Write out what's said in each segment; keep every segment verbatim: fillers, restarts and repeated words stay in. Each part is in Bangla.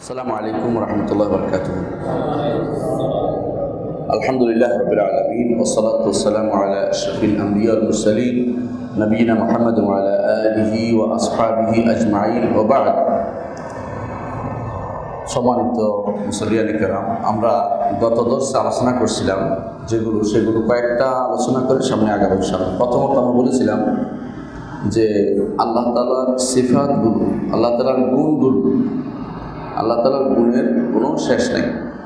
আসসালামু আলাইকুম রহমতুল্লাহ বরকাতুহ। আলহামদুলিল্লাহ রাব্বিল আলামিন ওয়াসসালাতু ওয়াসসালামু আলা আশরাফিল আমবিয়া ওয়াল মুরসালিন নবিয়িনা মুহাম্মদ ওয়া আলা আলিহি ওয়া আসহাবিহি আজমাইন ওয়া বা'দ। সম্মানিত মুসল্লিয়ানে কেরাম, আমরা গত দর্শে আলোচনা করছিলাম যেগুলো সেগুলো কয়েকটা আলোচনা করে সামনে আগাবো ইনশাআল্লাহ। প্রথমত আমরা বলেছিলাম যে আল্লাহ তাআলার সিফাতগুলো, আল্লাহ তাআলার গুণগুলো, আল্লাহ তাআলার গুণের কোনো শেষ নেই।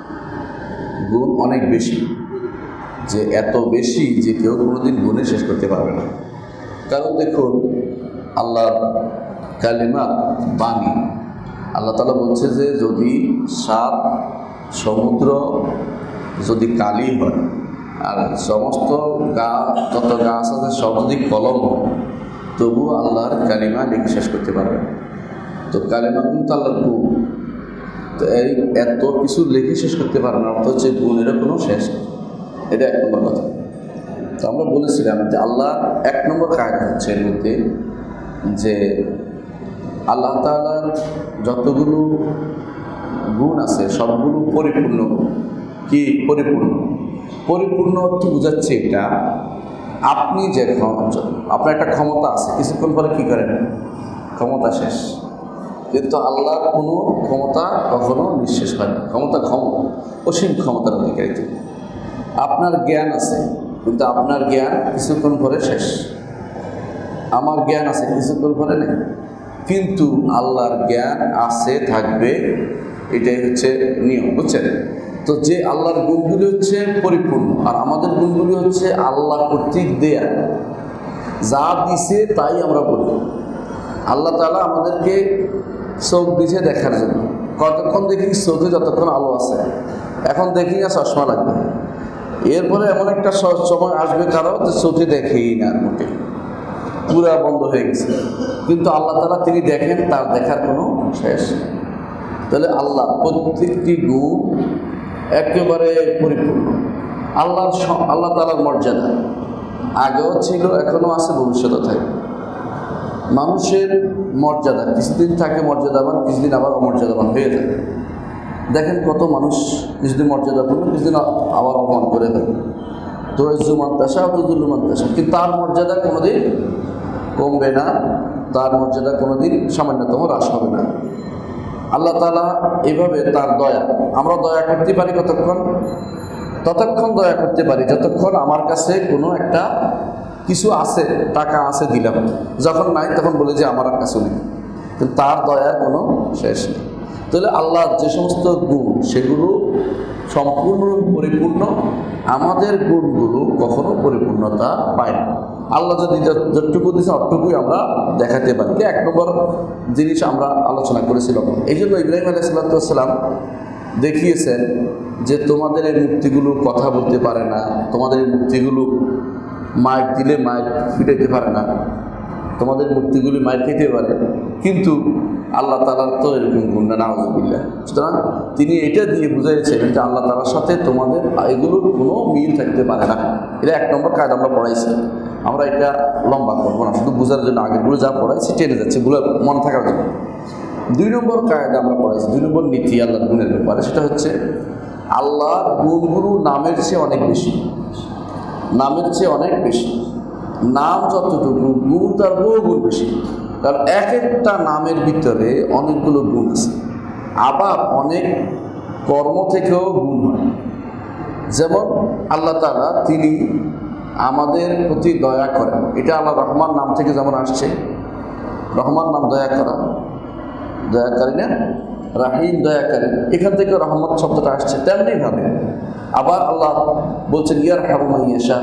গুণ অনেক বেশি, যে এত বেশি যে কেউ কোনোদিন গুণে শেষ করতে পারবে না। কারণ দেখুন, আল্লাহর কালিমা বাণী, আল্লাহ তাআলা বলছে যে যদি সাত সমুদ্র যদি কালি হয় আর সমস্ত গাছ যত গাছ আছে সব যদি কলম হয়, তবু আল্লাহর কালিমা লিখে শেষ করতে পারবে। তো কালিমা কিন্তু আল্লাহর গুণ, তো এই এত কিছু লিখে শেষ করতে পারে না, অর্থ হচ্ছে গুণেরও কোনো শেষ নেই। এটা এক নম্বর কথা। তো আমরা বলেছিলাম যে আল্লাহ এক নম্বর কায়দা হচ্ছে এর মধ্যে যে আল্লাহ তাআলার যতগুলো গুণ আছে সবগুলো পরিপূর্ণ। কি পরিপূর্ণ? পরিপূর্ণ অর্থ বোঝাচ্ছে এটা, আপনি যে আপনার একটা ক্ষমতা আছে, কিছুক্ষণ পরে কী করেন, ক্ষমতা শেষ। কিন্তু আল্লাহর কোনো ক্ষমতা কখনো নিঃশেষ হয় না। ক্ষমতা ক্ষম অসীম ক্ষমতার অধিকারী। আপনার জ্ঞান আছে, কিন্তু আপনার জ্ঞান কিছুক্ষণ পরে শেষ। আমার জ্ঞান আছে, কিছুক্ষণ পরে নেই। কিন্তু আল্লাহর জ্ঞান আছে, থাকবে, এটাই হচ্ছে নিয়ম, বুঝছেন? তো যে আল্লাহর গুণগুলি হচ্ছে পরিপূর্ণ, আর আমাদের গুণগুলি হচ্ছে আল্লাহ কর্তৃক দেয়া, যা দিছে তাই আমরা বলি। আল্লাহ তাআলা আমাদেরকে চোখ দিছে দেখার জন্য। কতক্ষণ দেখি? চোখে যতক্ষণ আলো আছে। এখন দেখি না, চশমা লাগবে। এরপরে এমন একটা সময় আসবে কারো যে চোখে দেখেই না, মোটে পুরা বন্ধ হয়ে গেছে। কিন্তু আল্লাহ তাআলা তিনি দেখেন, তার দেখার কোনো শেষ নেই। তাহলে আল্লাহ প্রত্যেকটি গুণ একেবারে পরিপূর্ণ। আল্লাহর আল্লাহ তাআলার মর্যাদা আগেও ছিল, এখনও আছে, ভবিষ্যতেও থাকবে। মানুষের মর্যাদা কিছুদিন থাকে মর্যাদাবান, কিছুদিন আবার অমর্যাদাবান হয়ে যায়। দেখেন কত মানুষ কিছুদিন মর্যাদাপূর্ণ, কিছুদিন আবার অপমান করে থাকে। তো জুমান্তাসা তুজুল্লুমান্তাসা, কিন্তু তার মর্যাদা কোনোদিন কমবে না, তার মর্যাদা কোনোদিন সামান্যতম হ্রাস হবে না। আল্লাহ তাআলা এইভাবে তার দয়া, আমরা দয়া করতে পারি কতক্ষণ? ততক্ষণ দয়া করতে পারি যতক্ষণ আমার কাছে কোনো একটা কিছু আছে, টাকা আছে, দিলাম। যখন নাই তখন বলে যে আমার কাছে নেই। কিন্তু তার দয়ার কোনো শেষ নেই। তাহলে আল্লাহর যে সমস্ত গুণ সেগুলো সম্পূর্ণ পরিপূর্ণ, আমাদের গুণগুলো কখনো পরিপূর্ণতা পায় না। আল্লাহ যদি যতটুকু দিয়েছে অতটুকুই আমরা দেখাতে পারি। এক নম্বর জিনিস আমরা আলোচনা করেছিলাম। এই জন্য ইব্রাহিম আলাইহিস সালাম দেখিয়েছেন যে তোমাদের এই মূর্তিগুলো কথা বলতে পারে না, তোমাদের এই মূর্তিগুলো মাইক দিলে মাইক ফিটাইতে পারে না, তোমাদের মূর্তিগুলি মাইক খেতে পারে, কিন্তু আল্লাহ তাআলার তো এরকম গুণ না, নাউযুবিল্লাহ। সুতরাং তিনি এটা দিয়ে বুঝাইছেন যে আল্লাহ তাআলার সাথে তোমাদের এগুলোর কোনো মিল থাকতে পারে না। এটা এক নম্বর কায়দা আমরা পড়াইছি। আমরা এটা লম্বা করবো না, শুধু বোঝার জন্য আগেগুলো যা পড়াইছি টেনে যাচ্ছে, বলে মনে থাকার জন্য। দুই নম্বর কায়দা আমরা পড়াইছি, দুই নম্বর নীতি আল্লাহর গুণের ব্যাপারে, সেটা হচ্ছে আল্লাহর গুণগুলো নামের চেয়ে অনেক বেশি। নামের চেয়ে অনেক বেশি। নাম যতটুকু, গুণ তার বহু গুণ বেশি। কারণ এক একটা নামের ভিতরে অনেকগুলো গুণ আছে। আবার অনেক কর্ম থেকেও গুণ হয়। যেমন আল্লাহ তাআলা তিনি আমাদের প্রতি দয়া করেন, এটা আল্লাহ রহমান নাম থেকে যেমন আসছে। রহমান নাম দয়া করা, দয়াকারী না, রাহিম দয়াকারী, এখান থেকে রহমত শব্দটা আসছে। তেমনিভাবে আবার আল্লাহ বলছেন ইয়ারহামু মান ইয়াশা,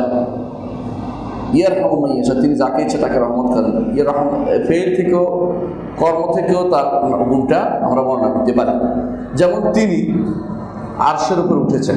ইয়ারহামু মান ইয়াশা, তিনি যাকে ইচ্ছে তাকে রহমত করেন। ইয়া রহম ফেল থেকেও, কর্ম থেকেও তার গুণটা আমরা বর্ণনা করতে পারি। যেমন তিনি আরশের উপর উঠেছেন,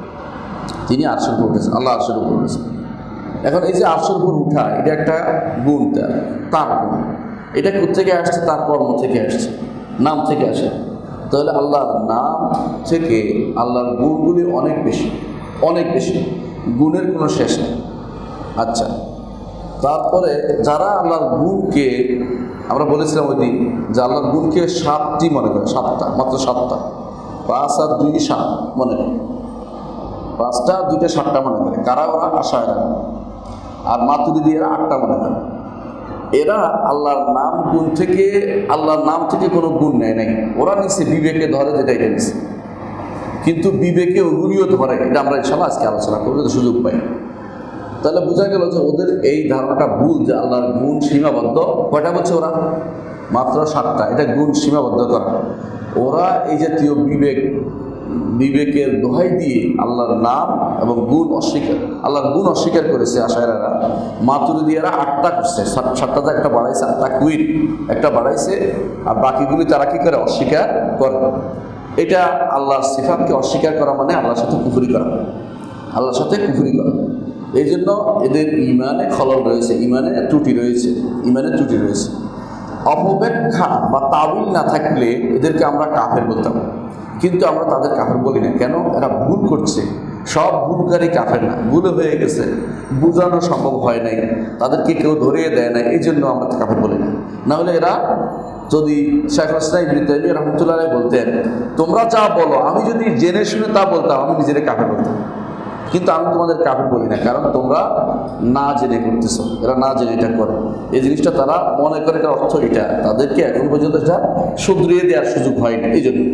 তিনি আরশের উপর উঠেছেন, আল্লাহ আরশের উপর উঠেছেন। এখন এই যে আরশের উপর উঠা, এটা একটা গুণ, তার তার গুণ। এটা কোথেকে আসছে? তার কর্ম থেকে আসছে, নাম থেকে আসে। তাহলে আল্লাহর নাম থেকে আল্লাহর গুণগুলি অনেক বেশি, অনেক বেশি। গুণের কোনো শেষ নেই। আচ্ছা, তারপরে যারা আল্লাহর গুণকে, আমরা বলেছিলাম ওই দিন যে আল্লাহর গুণকে সাতটি মনে করে, সাতটা, মাত্র সাতটা, পাঁচ আর দুই সাত মনে করে, পাঁচটা দুইটা সাতটা মনে করে। কারা ওরা? আশায়রা আর মাতুরিদীরা আটটা মনে করে। এরা আল্লাহর নাম গুণ থেকে, আল্লাহর নাম থেকে কোনো গুণ নেয় নাই। ওরা নিচ্ছে বিবেকে ধরে, যেটা এটা নিচ্ছে, কিন্তু বিবেকে ওগুলিও ধরে। এটা আমরা ইনশাআল্লাহ আজকে আলোচনা করবো যদি সুযোগ পাই। তাহলে বোঝা গেল যে ওদের এই ধারণাটা ভুল যে আল্লাহর গুণ সীমাবদ্ধ। কয়টা বলছে ওরা? মাত্র সাতটা। এটা গুণ সীমাবদ্ধ করা। ওরা এই জাতীয় বিবেক বিবেকের দোহাই দিয়ে আল্লাহর নাম এবং গুণ অস্বীকার, আল্লাহর গুণ অস্বীকার করেছে আশায়রারা। মাতুরিদীরা আটটা করছে, সাতটাতে একটা বাড়াইছে, আটটা কুইন একটা বাড়াইছে, আর বাকিগুলি তারা কি করে? অস্বীকার করে। এটা আল্লাহর সিফাতকে অস্বীকার করা মানে আল্লাহর সাথে কুফরি করা, আল্লাহর সাথে কুফরি করা। এই জন্য এদের ইমানে খলল রয়েছে, ইমানে ত্রুটি রয়েছে, ইমানে ত্রুটি রয়েছে। অপব্যাখ্যা বা তাবিল না থাকলে এদেরকে আমরা কাফের বলতাম, কিন্তু আমরা তাদের কাফের বলি না। কেন? এরা ভুল করছে। সব ভুলকারী কাফের না, ভুলে হয়ে গেছে, বোঝানো সম্ভব হয় নাই, তাদেরকে কেউ ধরিয়ে দেয় না, এই জন্য আমরা কাফের বলি না। নাহলে এরা যদি শাইখুল ইসলাম ইবনে তাইমিয়া রাহমাতুল্লাহ আলাইহি বলতেন, তোমরা যা বলো, আমি যদি জেনে শুনে তা বলতাম, আমি নিজেরা কাফের বলতাম, কিন্তু আমি তোমাদের কাফের বলি না, কারণ তোমরা না জেনে করতেছো। এরা না জেনে এটা করে, এই জিনিসটা তারা মনে করে এটার অর্থ এটা, তাদেরকে এখন পর্যন্ত এটা শুধরিয়ে দেওয়ার সুযোগ হয়নি। এই জন্য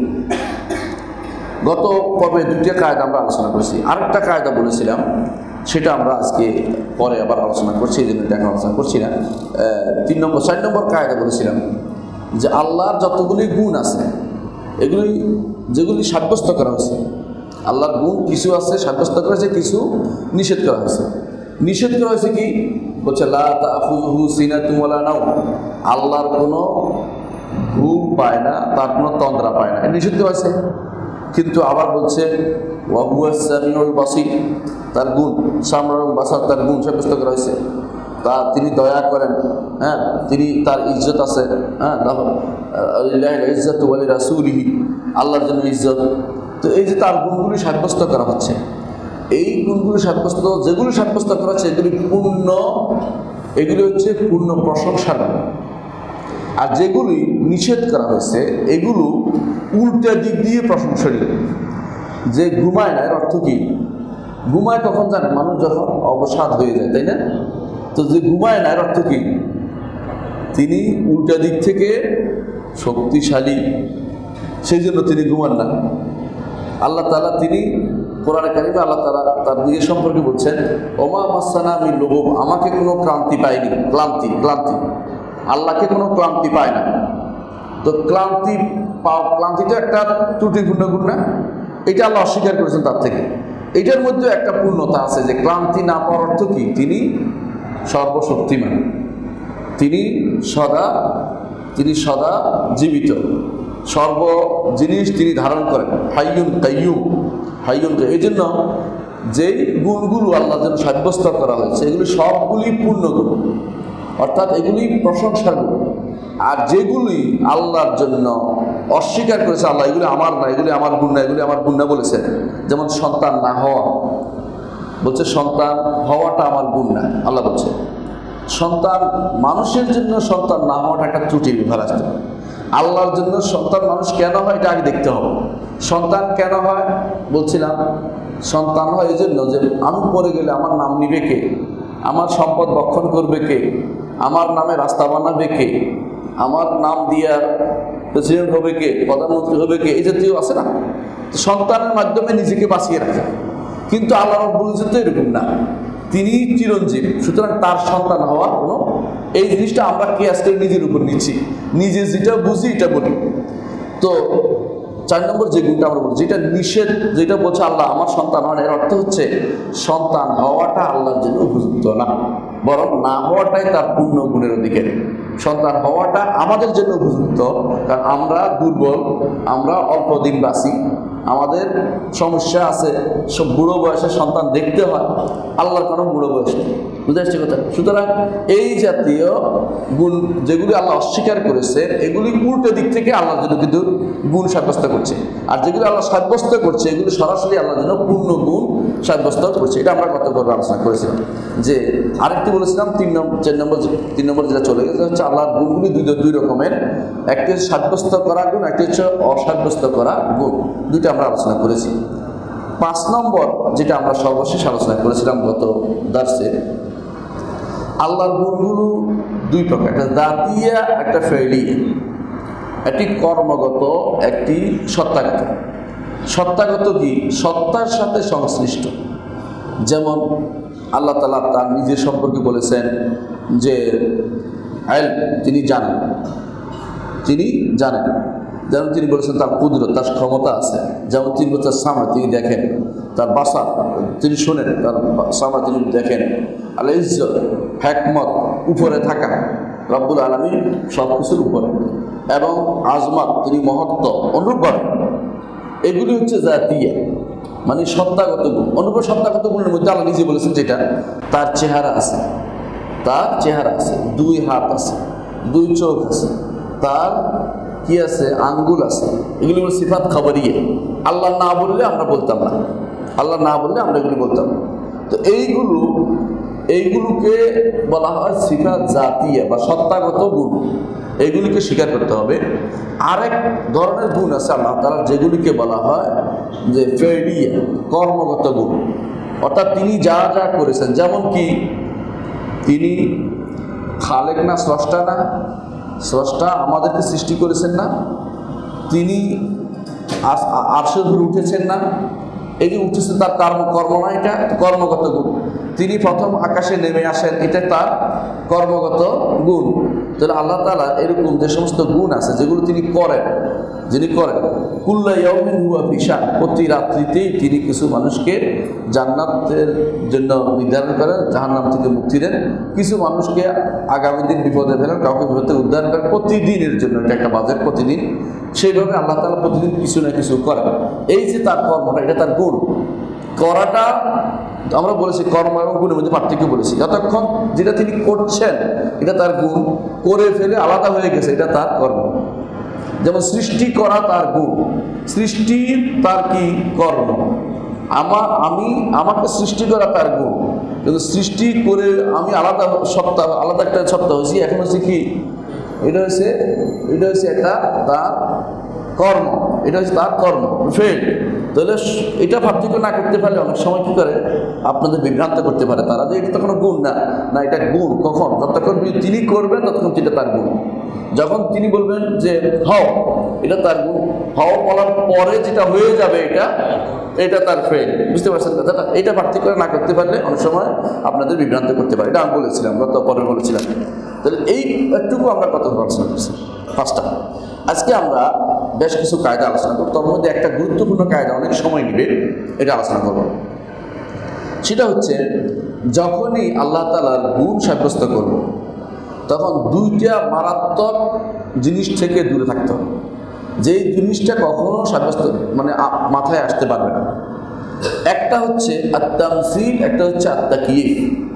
গত পর্বে দুইটা কায়দা আমরা আলোচনা করেছি, আরেকটা কায়দা বলেছিলাম, সেটা আমরা আজকে পরে আবার আলোচনা করছি, এই জন্য এটা এখন আলোচনা করছি না। তিন নম্বর চার নম্বর কায়দা বলেছিলাম যে আল্লাহর যতগুলি গুণ আছে, এগুলি যেগুলি সাব্যস্ত করা হয়েছে, আল্লাহর গুণ কিছু আছে সাব্যস্ত করা হয়েছে, কিছু নিষেধ করা হয়েছে। নিষেধ করা হয়েছে কি? বলছে লা তাখুযুহু সিনাতুন ওয়ালা নাওম, আল্লাহর কোনো ঘুম পায় না, তার কোনো তন্দ্রা পায় না, নিষিদ্ধ হয়েছে। কিন্তু আবার বলছে ওয়া হুয়াস সামিউল বাসীর, তার গুণ সামর এবং বাসার, তার গুণ সাব্যস্ত করা হয়েছে। তা তিনি দয়া করেন, হ্যাঁ, তিনি, তার ইজ্জত আছে, হ্যাঁ, লিল্লাহিল ইজ্জাতু ওয়া লিরাসূলিহি, আল্লাহর জন্য ইজ্জত। তো এই যে তার গুণগুলি সাব্যস্ত করা হচ্ছে, এই গুণগুলি সাব্যস্ত, যেগুলি সাব্যস্ত করা হচ্ছে এগুলি পূর্ণ, এগুলি হচ্ছে পূর্ণ প্রশংসার গুণ। আর যেগুলি নিষেধ করা হয়েছে এগুলো উল্টা দিক দিয়ে প্রশংসনীয়। যে ঘুমায় না, এর অর্থ কি? ঘুমায় কখন জানে? মানুষ যখন অবসাদ হয়ে যায়, তাই না? তো যে ঘুমায় না, এর অর্থ কি? তিনি উল্টা দিক থেকে শক্তিশালী, সেই জন্য তিনি ঘুমান না। আল্লাহ তাআলা তিনি কোরআনে কারিমে আল্লাহ তাআলা তার নিজের সম্পর্কে বলছেন, ওমা মাসানা মিন লুগুব, আমাকে কোনো ক্লান্তি পায়নি। ক্লান্তি, ক্লান্তি, আল্লাহকে কোনো ক্লান্তি পায় না। তো ক্লান্তি পাওয়া, ক্লান্তি তো একটা ত্রুটিপূর্ণ গুণ না? এটা আল্লাহ অস্বীকার করেছেন তার থেকে। এটার মধ্যে একটা পূর্ণতা আছে যে ক্লান্তি না পাওয়ার অর্থ কি? তিনি সর্বশক্তিমান, তিনি সদা, তিনি সদা জীবিত, সর্ব জিনিস তিনি ধারণ করেন, হাইয়ুন কাইয়ুম, হাইয়ুন। এই জন্য যেই গুণগুলো আল্লাহর জন্য সাব্যস্ত করা হয়েছে এগুলি সবগুলি পূর্ণ গুণ, অর্থাৎ এগুলি প্রশংসার গুণ। আর যেগুলি আল্লাহর জন্য অস্বীকার করেছে আল্লাহ, এগুলি আমার না, এগুলি আমার গুণ না, এগুলি আমার গুণ না বলেছে। যেমন সন্তান না হওয়া, বলছে সন্তান হওয়াটা আমার গুণ না, আল্লাহ বলছে। সন্তান, মানুষের জন্য সন্তান না হওয়াটা একটা ত্রুটি, বিভার আসতে। আল্লাহর জন্য সন্তান মানুষ কেন হয় এটা আগে দেখতে হবে। সন্তান কেন হয় বলছিলাম, সন্তান হয় এই জন্য যে আমি পড়ে গেলে আমার নাম নিবে কে, আমার সম্পদ রক্ষণ করবে কে, আমার নামে রাস্তা বানাবে কে, আমার নাম দিয়া প্রেসিডেন্ট হবে কে, প্রধানমন্ত্রী হবে কে, এই জাতীয় আছে না। সন্তানের মাধ্যমে নিজেকে বাঁচিয়ে রাখে। কিন্তু আল্লাহ রাব্বুল ইজ্জত তো এরকম না, তিনি চিরঞ্জীব, সুতরাং তার সন্তান হওয়া কোনো, এই জিনিসটা আমরা কি আজকে নিজের উপর নিচ্ছি, নিজে যেটা বুঝি এটা বলি। তো চার নম্বর যে গুণটা আমরা বলছি, যেটা নিষেধ, যেটা বলছে আল্লাহ আমার সন্তান হওয়ার, এর অর্থ হচ্ছে সন্তান হওয়াটা আল্লাহর জন্য উপযুক্ত না, বরং না হওয়াটাই তার পূর্ণ গুণের অধিকারী। সন্তান হওয়াটা আমাদের জন্য উপযুক্ত, কারণ আমরা দুর্বল, আমরা অল্প দিন বাঁচি, আমাদের সমস্যা আছে, সব বুড়ো বয়সে সন্তান দেখতে হয়। আল্লাহর কোনো বুড়ো বয়স নেই, বুঝতে আসছে কথা? সুতরাং এই জাতীয় গুণ যেগুলি আল্লাহ অস্বীকার করেছেন এগুলি উল্টো দিক থেকে আল্লাহর জন্য কিন্তু গুণ সাব্যস্ত করছে, আর যেগুলো আল্লাহ সাব্যস্ত করছে এগুলি সরাসরি আল্লাহর জন্য পূর্ণ গুণ সাব্যস্ত করছে। এটা আমরা গত পর্বে আলোচনা করেছিলাম। যে আরেকটি বলেছিলাম তিন নম্বর চার নম্বর তিন নম্বর যেটা চলে গেছে হচ্ছে আল্লাহর গুণগুলি দুই দুই রকমের, একটি হচ্ছে সাব্যস্ত করা গুণ, একটি হচ্ছে অসাব্যস্ত করা গুণ, দুইটা আমরা আলোচনা করেছি। পাঁচ নম্বর যেটা আমরা সর্বশেষ আলোচনা করেছিলাম গত দার্সে, আল্লাহর গুণগুলো দুই প্রকার, একটা দাতিয়া একটা ফেলিয়া, একটি কর্মগত একটি সত্তাগত। সত্তাগত কি? সত্তার সাথে সংশ্লিষ্ট। যেমন আল্লাহ তাআলা তার নিজের সম্পর্কে বলেছেন যে ইলম, তিনি জানেন, তিনি জানেন। যেমন তিনি বলেছেন তার কুদরত, তার ক্ষমতা আছে। যেমন তিনি বলছেন তার সামনে তিনি দেখেন, তার বাসার তিনি শোনেন, তার সামনে তিনি দেখেন। আল ইজ্জত, হিকমত, উপরে থাকা, রব্বুল আলামিন সব কিছুর উপরে, এবং আজমত, তিনি মহত্ব অনুভব। এগুলি হচ্ছে জাতিয়া, মানে সত্তাগত গুণ। অনুভব সত্তাগত গুণের মধ্যে আল্লাহ নিজে বলেছেন যেটা তার চেহারা আছে, তার চেহারা আছে, দুই হাত আছে, দুই চোখ আছে, তার কি আছে, আঙ্গুল আছে। এগুলি হলো সিফাত খাবরিয়ে। আল্লাহ না বললে আমরা বলতাম না, আল্লাহ না বললে আমরা এগুলি বলতাম না। তো এইগুলো এইগুলোকে বলা হয় সিফাত জাতিয়া বা সত্তাগত গুণ। এইগুলিকে স্বীকার করতে হবে। আরেক ধরনের গুণ আছে আল্লাহ তাআলার, যেগুলিকে বলা হয় যে ফেলিয়া, কর্মগত গুণ। অর্থাৎ তিনি যা যা করেছেন, যেমন কি তিনি খালেক না, স্রষ্টা না? স্রষ্টা, আমাদেরকে সৃষ্টি করেছেন না? তিনি আরশের উপরে উঠেছেন না? এই যে উঠেছেন তার কর্ম কর্ম না, এটা কর্মগত গুণ। তিনি প্রথম আকাশে নেমে আসেন, এটা তার কর্মগত গুণ। তাহলে আল্লাহ তাআলা এরকম যে সমস্ত গুণ আছে যেগুলো তিনি করেন, যিনি করেন, কুল্লা ইয়াউমিন হুয়া ফি শান, প্রতি রাত্রিতেই তিনি কিছু মানুষকে জান্নাতের জন্য নির্ধারণ করেন, জাহান্নাম থেকে মুক্তি দেন, কিছু মানুষকে আগামী দিন বিপদে ফেলেন, কাউকে বিপদ থেকে উদ্ধার করেন, প্রতিদিনের জন্য। এটা একটা বাজেট প্রতিদিন। সেইভাবে আল্লাহ তাআলা প্রতিদিন কিছু না কিছু করেন। এই যে তার কর্মটা, এটা তার গুণ। করাটা আমরা বলেছি কর্ম এবং গুণের মধ্যে পার্থক্য বলেছি। যতক্ষণ যেটা তিনি করছেন এটা তার গুণ, করে ফেলে আলাদা হয়ে গেছে এটা তার কর্ম। যেমন সৃষ্টি করা তার গুণ, সৃষ্টি তার কি কর্ম। আমার আমি আমাকে সৃষ্টি করা তার গুণ, কিন্তু সৃষ্টি করে আমি আলাদা সত্তা, আলাদা একটা সত্তা হয়েছি। এখন হচ্ছে কি, এটা হচ্ছে এটা হচ্ছে একটা তার কর্ম, এটা হচ্ছে তার কর্ম ফেল। তাহলে এটা পার্থক্য না করতে পারলে অনেক সময় কী করে, আপনাদের বিভ্রান্ত করতে পারে তারা যে এটা তো কোনো গুণ না। না, এটা গুণ কখন? যতক্ষণ তিনি করবেন ততক্ষণ সেটা তার গুণ। যখন তিনি বলবেন যে হও, এটা তার গুণ। হও বলার পরে যেটা হয়ে যাবে এটা এটা তার ফেল। বুঝতে পারছেন কথাটা? এটা পার্থক্য না করতে পারলে অনেক সময় আপনাদের বিভ্রান্ত করতে পারে। এটা আমি বলেছিলাম, গত পরে বলেছিলাম। তাহলে এই একটুকু আমরা কত আলোচনা করছি, পাঁচটা। আজকে আমরা বেশ কিছু কায়দা আলোচনা করব, তার মধ্যে একটা গুরুত্বপূর্ণ কায়দা, অনেক সময় নেবে, এটা আলোচনা করব। সেটা হচ্ছে যখনই আল্লাহ তাআলার গুণ সাব্যস্ত করব, তখন দুইটা মারাত্মক জিনিস থেকে দূরে থাকতে হবে, যেই জিনিসটা কখনো সাব্যস্ত মানে মাথায় আসতে পারবে না। একটা হচ্ছে আত-তামসিল, একটা হচ্ছে আত-তাকয়িফ।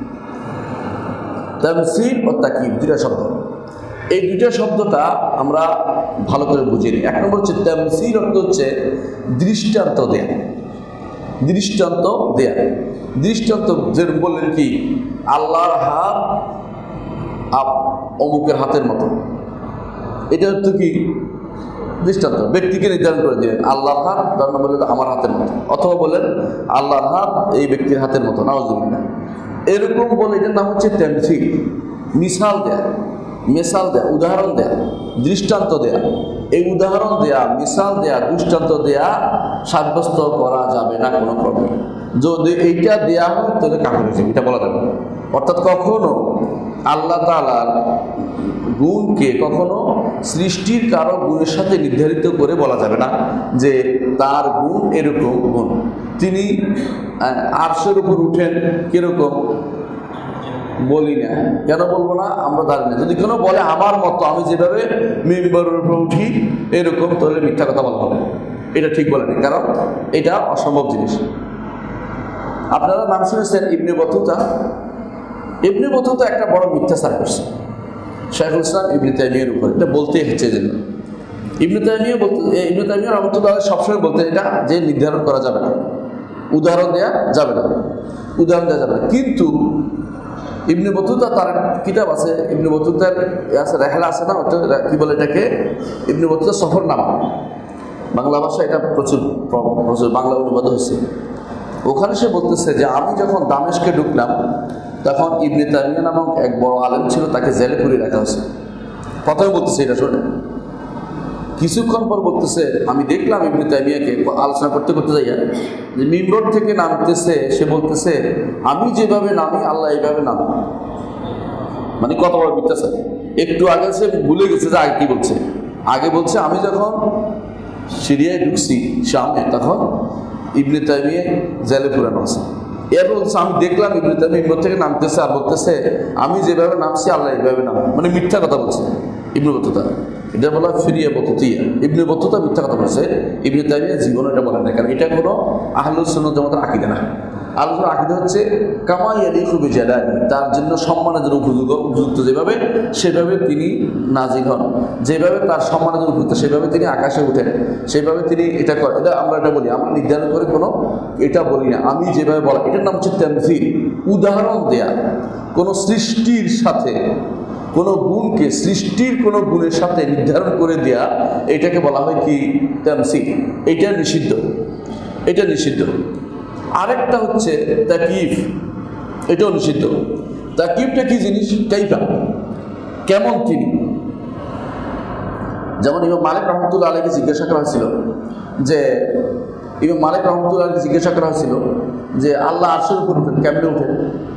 তামসিল ও তাকয়িফ দুইটা শব্দ। এই দুইটা শব্দটা আমরা ভালো করে বুঝে নিই। এক নম্বর হচ্ছে তামসিল, অর্থ হচ্ছে দৃষ্টান্ত দেয়া। দৃষ্টান্ত দেয়া দৃষ্টান্ত যেরকম বললেন কি, আল্লাহর হাত অমুকের হাতের মতো, এটা হচ্ছে কি দৃষ্টান্ত। ব্যক্তিকে নির্ধারণ করে দিলেন আল্লাহর হাত, তার নাম বললেন আমার হাতের মতো, অথবা বলেন আল্লাহর হাত এই ব্যক্তির হাতের মতো, নাউজুবিল্লাহ। এরকম বলে এটার নাম হচ্ছে তামসিল। মিসাল দেয়া, মিসাল দেয়া, উদাহরণ দেয়া, দৃষ্টান্ত দেয়া। এই উদাহরণ দেয়া, মিসাল দেয়া, দৃষ্টান্ত দেয়া সাব্যস্ত করা যাবে না কোনো প্রবলেম। যদি এইটা দেয়া হয় তাহলে কাফের হয়ে যাবে, এটা বলা যাবে না। অর্থাৎ কখনো আল্লাহ তাআলার গুণকে কখনো সৃষ্টির কারো গুণের সাথে নির্ধারিত করে বলা যাবে না যে তার গুণ এরকম গুণ। তিনি আরশের উপর উঠেন কিরকম বলি না, কেন বলবো না? আমরা জানি না। যদি কোনো বলে আমার মতো, আমি যেভাবে মেম্বারের উপর উঠি এরকম, তাহলে মিথ্যা কথা বলা হবে। এটা ঠিক বলেনি, কারণ এটা অসম্ভব জিনিস। আপনারা নাম শুনেছেন ইবনে বতুতা, ইবনে বতুতা একটা বড় মিথ্যাচার করছে শাইখুল ইসলাম ইবনে তাইমিয়ার উপর, এটা বলতেই হচ্ছে যে ইবনে তাইমিয়া বলতে ইবনে তাইমিয়া রাহমাতুল্লাহ সবসময় বলতে এটা যে নির্ধারণ করা যাবে না, উদাহরণ দেওয়া যাবে না, উদাহরণ দেওয়া যাবে না। কিন্তু ইবনে বতুতা তার কিতাব আছে, ইবনে বতুতার আছে রেহলা আছে না, ওটা কি বলে এটাকে ইবনে বতুতার সফরনামা, বাংলা ভাষা এটা প্রচুর প্রচুর বাংলা অনুবাদ হয়েছে। ওখানে সে বলতেছে যে আমি যখন দামেশকে ঢুকলাম তখন ইবনে তাইমিয়া নামক এক বড় আলেম ছিল, তাকে জেলে পুরিয়ে রাখা হয়েছে। প্রথমে বলতেছে এটা শোনে, কিছুক্ষণ পর বলতেছে আমি দেখলাম ইবনে তাইমিয়াকে আলোচনা করতে করতে যাইয়া যে মিম্বর থেকে নামতেছে, সে বলতেছে আমি যেভাবে নামি আল্লাহ এইভাবে নামি। মানে কত বড় মিথ্যাচার। একটু আগে সে ভুলে গেছে যে আগে কি বলছে। আগে বলছে আমি যখন সিরিয়ায় ঢুকছি সামনে তখন ইবনে তাইমিয়া জেলে পুরানো আছে। এর বলছে আমি দেখলাম ইবনে তাইমিয়া মিম্বর থেকে নামতেছে আর বলতেছে আমি যেভাবে নামছি আল্লাহ এইভাবে নাম, মানে মিথ্যা কথা বলছে ইবনে বতুতা। এটা বলা ফিরিয়া বতুতিয়া, ইবনে বতুতা মিথ্যা কথা বলছে, ইবনে তাইমিয়া জীবনে এটা বলেন না, কারণ এটা কোনো আহলুস সুন্নাত জামাতের আকীদা না। আহলুস আকীদা হচ্ছে কামা ইয়ালিকু বিজালালি, তার জন্য সম্মানের জন্য উপযোগ্য উপযুক্ত যেভাবে সেভাবে তিনি নাজিল হন, যেভাবে তার সম্মানের জন্য উপযুক্ত সেভাবে তিনি আকাশে উঠেন, সেভাবে তিনি এটা করেন। এটা আমরা এটা বলি, আমরা নির্ধারণ করে কোনো এটা বলি না, আমি যেভাবে বলা, এটার নাম হচ্ছে তামসীল, উদাহরণ দেয়া। কোনো সৃষ্টির সাথে কোনো গুণকে সৃষ্টির কোনো গুণের সাথে নির্ধারণ করে দেয়া, এটাকে বলা হয় কি তামসীল। এটা নিষিদ্ধ, এটা নিষিদ্ধ। আরেকটা হচ্ছে তাকিফ, এটাও নিষিদ্ধ। তাকিফটা কি জিনিস? কাইফা, কেমন তিনি। যেমন ইমাম মালিক রহমতুল্লাহ আলাইকে জিজ্ঞাসা করা হয়েছিল যে ইমাম মালিক রহমতুল্লাহ আলাইকে জিজ্ঞাসা করা হয়েছিল যে আল্লাহ আরশের উপর উঠেন, কেমনে উঠেন?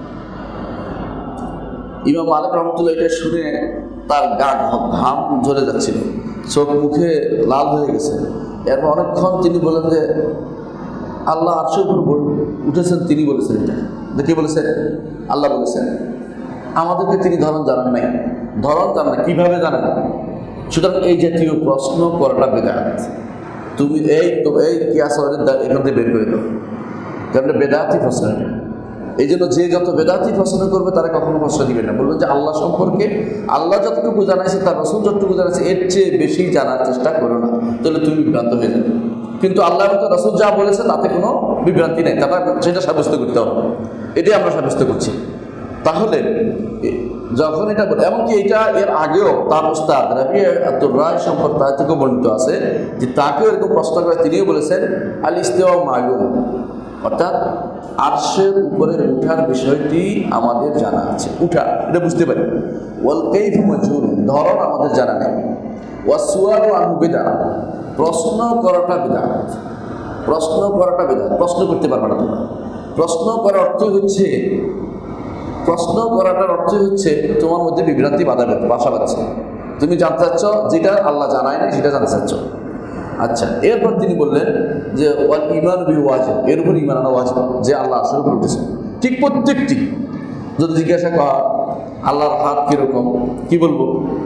ইমাম মালিক রহমতুল্লাহ এটা শুনে তার গা ঘাম ঝরে যাচ্ছিল, চোখ মুখে লাল হয়ে গেছে। এরপর অনেকক্ষণ তিনি বলেন যে আল্লাহ আরশের উপর উঠেছেন, তিনি বলেছেন এটা। কি বলেছেন? আল্লাহ বলেছেন। আমাদেরকে তিনি ধরন জানান নাই, ধরন জানান না, কীভাবে জানেন না। সুতরাং এই জাতীয় প্রশ্ন করাটা বেদাত। তুমি এই তো এই কি আসলে এখান থেকে বের করে দাও, কারণ বেদাতি প্রশ্ন। এই জন্য যে যত বেদাতি প্রশ্ন করবে তারা কখনো প্রশ্ন দিবে না, বলবেন যে আল্লাহ সম্পর্কে আল্লাহ যতটুকু জানাইছে তার রাসূল যতটুকু জানাইছে এর চেয়ে বেশি জানার চেষ্টা করো না, তাহলে তুমি বিভ্রান্ত হয়ে যাবে। কিন্তু আল্লাহ রাসূল যা বলেছে তাতে কোনো বিভ্রান্তি নেই, তারা সেটা সাব্যস্ত করতে হবে। এটাই আমরা সাব্যস্ত করছি। তাহলে যখন এটা বলে, এমনকি এটা এর আগেও তার উস্তাদ রাবি আব্দুর রায় সম্পর্কে তার থেকেও বর্ণিত আছে যে তাকেও এরকম প্রশ্ন করে তিনিও বলেছেন আল ইস্তিওয়া মালুম, অর্থাৎ আরশের উপরে উঠার বিষয়টি আমাদের জানা আছে, উঠা এটা বুঝতে পারি। ওয়াল কাইফু মাজহুল, ধরন আমাদের জানা নেই। ওয়াস সুআলু আনহু বিদআহ, প্রশ্ন করাটা বিদআত, প্রশ্ন করাটা বিদআত। প্রশ্ন করতে পারবে না তোমরা। প্রশ্ন করার অর্থ হচ্ছে প্রশ্ন করাটার অর্থ হচ্ছে তোমার মধ্যে বিভ্রান্তি বাধা বাসা বাঁধছে, তুমি জানতে চাচ্ছ যেটা আল্লাহ জানায় না সেটা জানতে চাচ্ছ। আচ্ছা, এরপর তিনি বললেন যে ওয়াল ঈমান বিহি ওয়াজিব, এর উপর ঈমান আনা ওয়াজিব যে আল্লাহ আরশের উপর উঠেছে। ঠিক প্রত্যেকটি যদি জিজ্ঞাসা করা আল্লাহর হাত কীরকম, কি বলবো?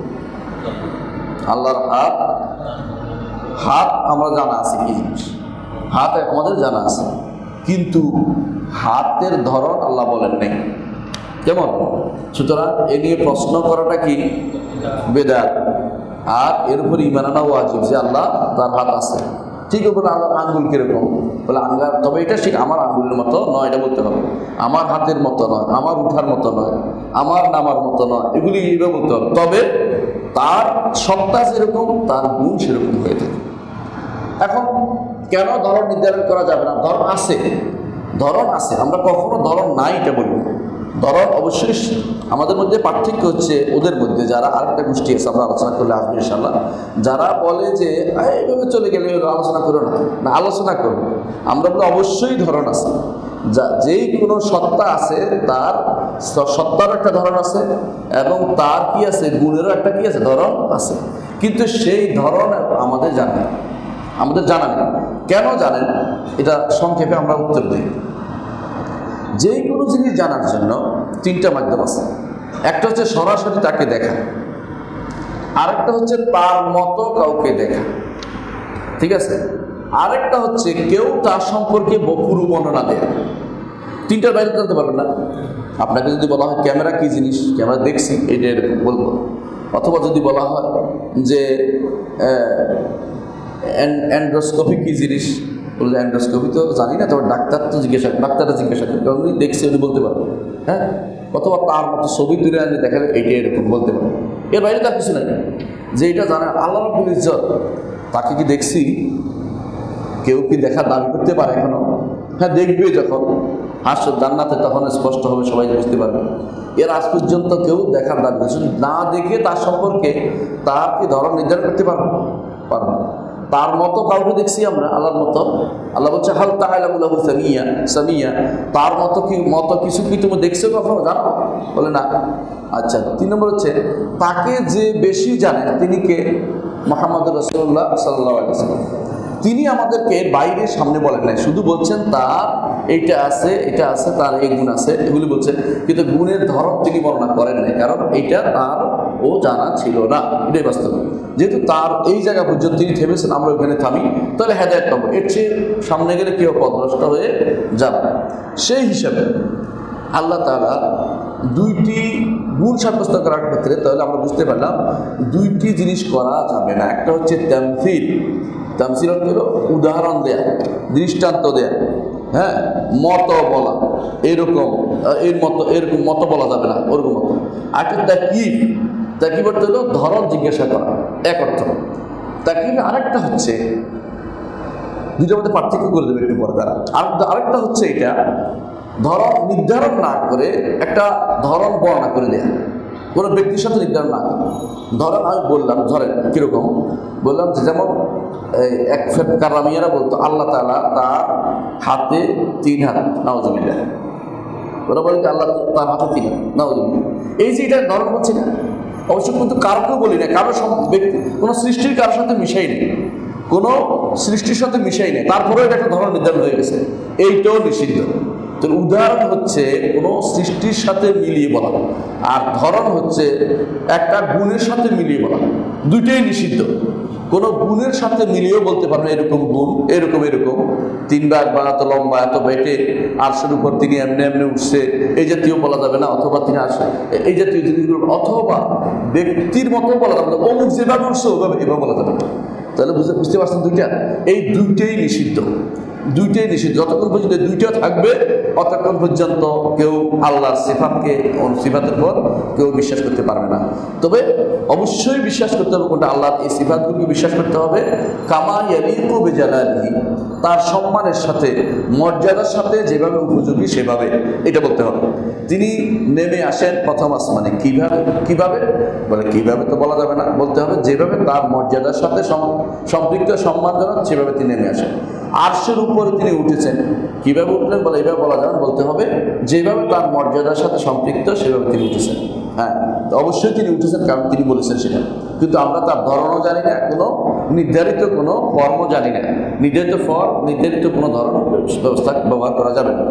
আল্লাহর হাত, হাত আমরা জানা আছে কি জিনিস, হাত আমাদের জানা আছে, কিন্তু হাতের ধরন আল্লাহ বলেন নাই কেমন। সুতরাং এ নিয়ে প্রশ্ন করাটা কি বেদাত, আর এর উপর ঈমান আনা ওয়াজিব যে আল্লাহ তার হাত আছে। ঠিক বলে আমার আঙ্গুল কীরকম, বলে আঙ্গার, তবে এটা ঠিক আমার আঙ্গুলের মতো নয়, এটা বলতে হবে। আমার হাতের মতো নয়, আমার উঠার মতো নয়, আমার নামার মতো নয়, এগুলি এইভাবে বলতে হবে। তবে তার সত্তা যেরকম তার গুণ সেরকম হয়ে থাকে। এখন কেন ধরন নির্ধারণ করা যাবে না? ধরন আছে, ধরন আছে, আমরা কখনো ধরন নাই এটা বলবো। ধরন অবশ্যই আমাদের মধ্যে পার্থক্য হচ্ছে ওদের মধ্যে, যারা আরেকটা গোষ্ঠী আছে, আমরা আলোচনা করলে আসবে ইনশাআল্লাহ, যারা বলে যে এইভাবে চলে গেলে আলোচনা করো না, না আলোচনা করো। আমরা বলি অবশ্যই ধরন আছে, যা যেই কোনো সত্তা আছে তার সত্তারও একটা ধরন আছে এবং তার কি আছে গুণেরও একটা কি আছে ধরন আছে, কিন্তু সেই ধরন আমাদের জানা নেই, আমাদের জানা নেই। কেন জানেন? এটা সংক্ষেপে আমরা উত্তর দিই। যেই কোনো জিনিস জানার জন্য তিনটা মাধ্যম আছে। একটা হচ্ছে সরাসরি তাকে দেখা, আরেকটা হচ্ছে তার মতো কাউকে দেখা, ঠিক আছে, আরেকটা হচ্ছে কেউ তার সম্পর্কে পুরো বর্ণনা দেয়। তিনটার বাইরে জানতে পারবেন না। আপনাকে যদি বলা হয় ক্যামেরা কী জিনিস, ক্যামেরা দেখছি, এটা এরকম বলবো। অথবা যদি বলা হয় যে অ্যান্ড্রোস্কোপি কী জিনিস, বললে অ্যান্ড্রোস্কোপি তো জানি না, তবে ডাক্তার তো জিজ্ঞাসা ডাক্তারটা জিজ্ঞাসা করি, কারণ উনি দেখছি উনি বলতে পারবেন। হ্যাঁ, অথবা তার মতো ছবি তুলে আনলে দেখালে এইটা এরকম বলতে পারবে। এর বাইরে তার কিছু নাই। যে এটা জানে আল্লাহ রাব্বুল ইজ্জত, তাকে কি দেখছি? কেউ কি দেখা দাবি করতে পারে এখনো? হ্যাঁ, দেখবে যখন হাসর জান্নাতে, তখন স্পষ্ট হবে, সবাই বুঝতে পারবে। এর আজ পর্যন্ত কেউ দেখার দাবি করছে না, দেখে তার সম্পর্কে তার কি ধরন নির্ধারণ করতে পারবো পারবো তার মতো কাউকে দেখছি আমরা আল্লাহর মতো? আল্লাহ বলছে হাল তাআলামু লাহু সামিয়া সামিয়া, তার মতো কি মতো কিছু কি তুমি দেখছো কখনো, জানো? বলে না। আচ্ছা, তিন নম্বর হচ্ছে তাকে যে বেশি জানেন তিনি কে? মুহাম্মদ রাসূলুল্লাহ সাল্লাল্লাহু আলাইহি ওয়াসাল্লাম। তিনি আমাদেরকে বাইরে সামনে বলেন নাই, শুধু বলছেন তার এইটা আছে, এটা আছে, তার এই গুণ আছে, এগুলি বলছেন, কিন্তু গুণের ধরন তিনি বর্ণনা করেন নাই, কারণ এইটা তার ও জানা ছিল না। এটাই বাস্তব। যেহেতু তার এই জায়গা পর্যন্ত তিনি থেমেছেন, আমরা ওখানে থামি, তাহলে হেদায়েত পাবো। এর চেয়ে সামনে গেলে কেউ পথভ্রষ্ট হয়ে যাবে। সেই হিসাবে আল্লাহ তাআলা দুইটি গুণ সাব্যস্ত করার ক্ষেত্রে তাহলে আমরা বুঝতে পারলাম দুইটি জিনিস করা যাবে না। একটা হচ্ছে তামসিল, তামসিল হলো উদাহরণ দেয়া, দৃষ্টান্ত দেয়া, হ্যাঁ, মত বলা, এরকম এর মতো এরকম মত বলা যাবে না, ওরকম মতো। আরেকটা তাকিব, তাকিব অর্থ হলো ধরন জিজ্ঞাসা করা, এক অর্থ। তাকিব আরেকটা হচ্ছে, দুইটার মধ্যে পার্থক্য করে দেবে একটু পরে দ্বারা। আর আরেকটা হচ্ছে এটা ধরন নির্ধারণ না করে একটা ধরন বর্ণনা করে দেয়া, কোনো ব্যক্তির সাথে নির্ধারণ না করে। ধরেন আমি বললাম, ধরেন কীরকম বললাম যে, যেমন এক কারামিয়ারা বলতো আল্লাহ তাআলা তার হাতে তিন হাত, নাউজুবিল্লাহ। ওরা বলে যে আল্লাহ তার হাতে তিন হাত, নাউজুবিল্লাহ। এই যে এটা ধরন হচ্ছে না, অবশ্য কিন্তু কারোকেও বলি না, কারো ব্যক্তি কোনো সৃষ্টির কারোর সাথে মিশাই নেই, কোনো সৃষ্টির সাথে মিশাই নেই, তারপরেও এটা একটা ধরন নির্ধারণ হয়ে গেছে, এইটাও নিষিদ্ধ। তো উদাহরণ হচ্ছে কোনো সৃষ্টির সাথে মিলিয়ে বলা, আর ধরন হচ্ছে একটা গুণের সাথে মিলিয়ে বলা, দুইটাই নিষিদ্ধ। কোনো গুণের সাথে মিলিয়েও বলতে পারবে এরকম গুণ, এরকম এরকম তিন ভাগ বা এত লম্বা, এত বেটে, আরশের উপর তিনি এমনি এমনি উঠছে, এই জাতীয় বলা যাবে না। অথবা তিনি আসে এই জাতীয় জিনিসগুলো, অথবা ব্যক্তির মতো বলা যাবে না, অমুক যেভাবে উঠছে ওভাবে এভাবে বলা যাবে না। তাহলে বুঝতে বুঝতে পারছেন দুইটা, এই দুইটাই নিষিদ্ধ, দুইটাই নিষিদ্ধ। যতক্ষণ পর্যন্ত দুইটা থাকবে ততক্ষণ পর্যন্ত কেউ আল্লাহর সিফাতকে সিফাতের পর কেউ বিশ্বাস করতে পারবে না। তবে অবশ্যই বিশ্বাস করতে হবে কোনটা, আল্লাহর এই সিফাতগুলোকে বিশ্বাস করতে হবে কামা ইয়ালিকু বিজালালিহি, তার সম্মানের সাথে, মর্যাদার সাথে যেভাবে উপযোগী সেভাবে এটা বলতে হবে। তিনি নেমে আসেন প্রথম আসমানে, কিভাবে কিভাবে বলে কিভাবে তো বলা যাবে না, বলতে হবে যেভাবে তার মর্যাদার সাথে সম্পৃক্ত, সম্মানজনক, সেভাবে তিনি নেমে আসেন। আরশের উপরে তিনি উঠেছেন, কিভাবে উঠলেন বলে এইভাবে বলা যাবে, বলতে হবে যেভাবে তার মর্যাদার সাথে সম্পৃক্ত সেভাবে তিনি উঠেছেন। হ্যাঁ, তো অবশ্যই তিনি উঠেছেন, কারণ তিনি বলেছেন সেটা, কিন্তু আমরা তার ধরনও জানি না, কোনো নির্ধারিত কোনো ফর্মও জানি না। নির্ধারিত ফর্ম, নির্ধারিত কোনো ধরন ব্যবস্থা ব্যবহার করা যাবে না।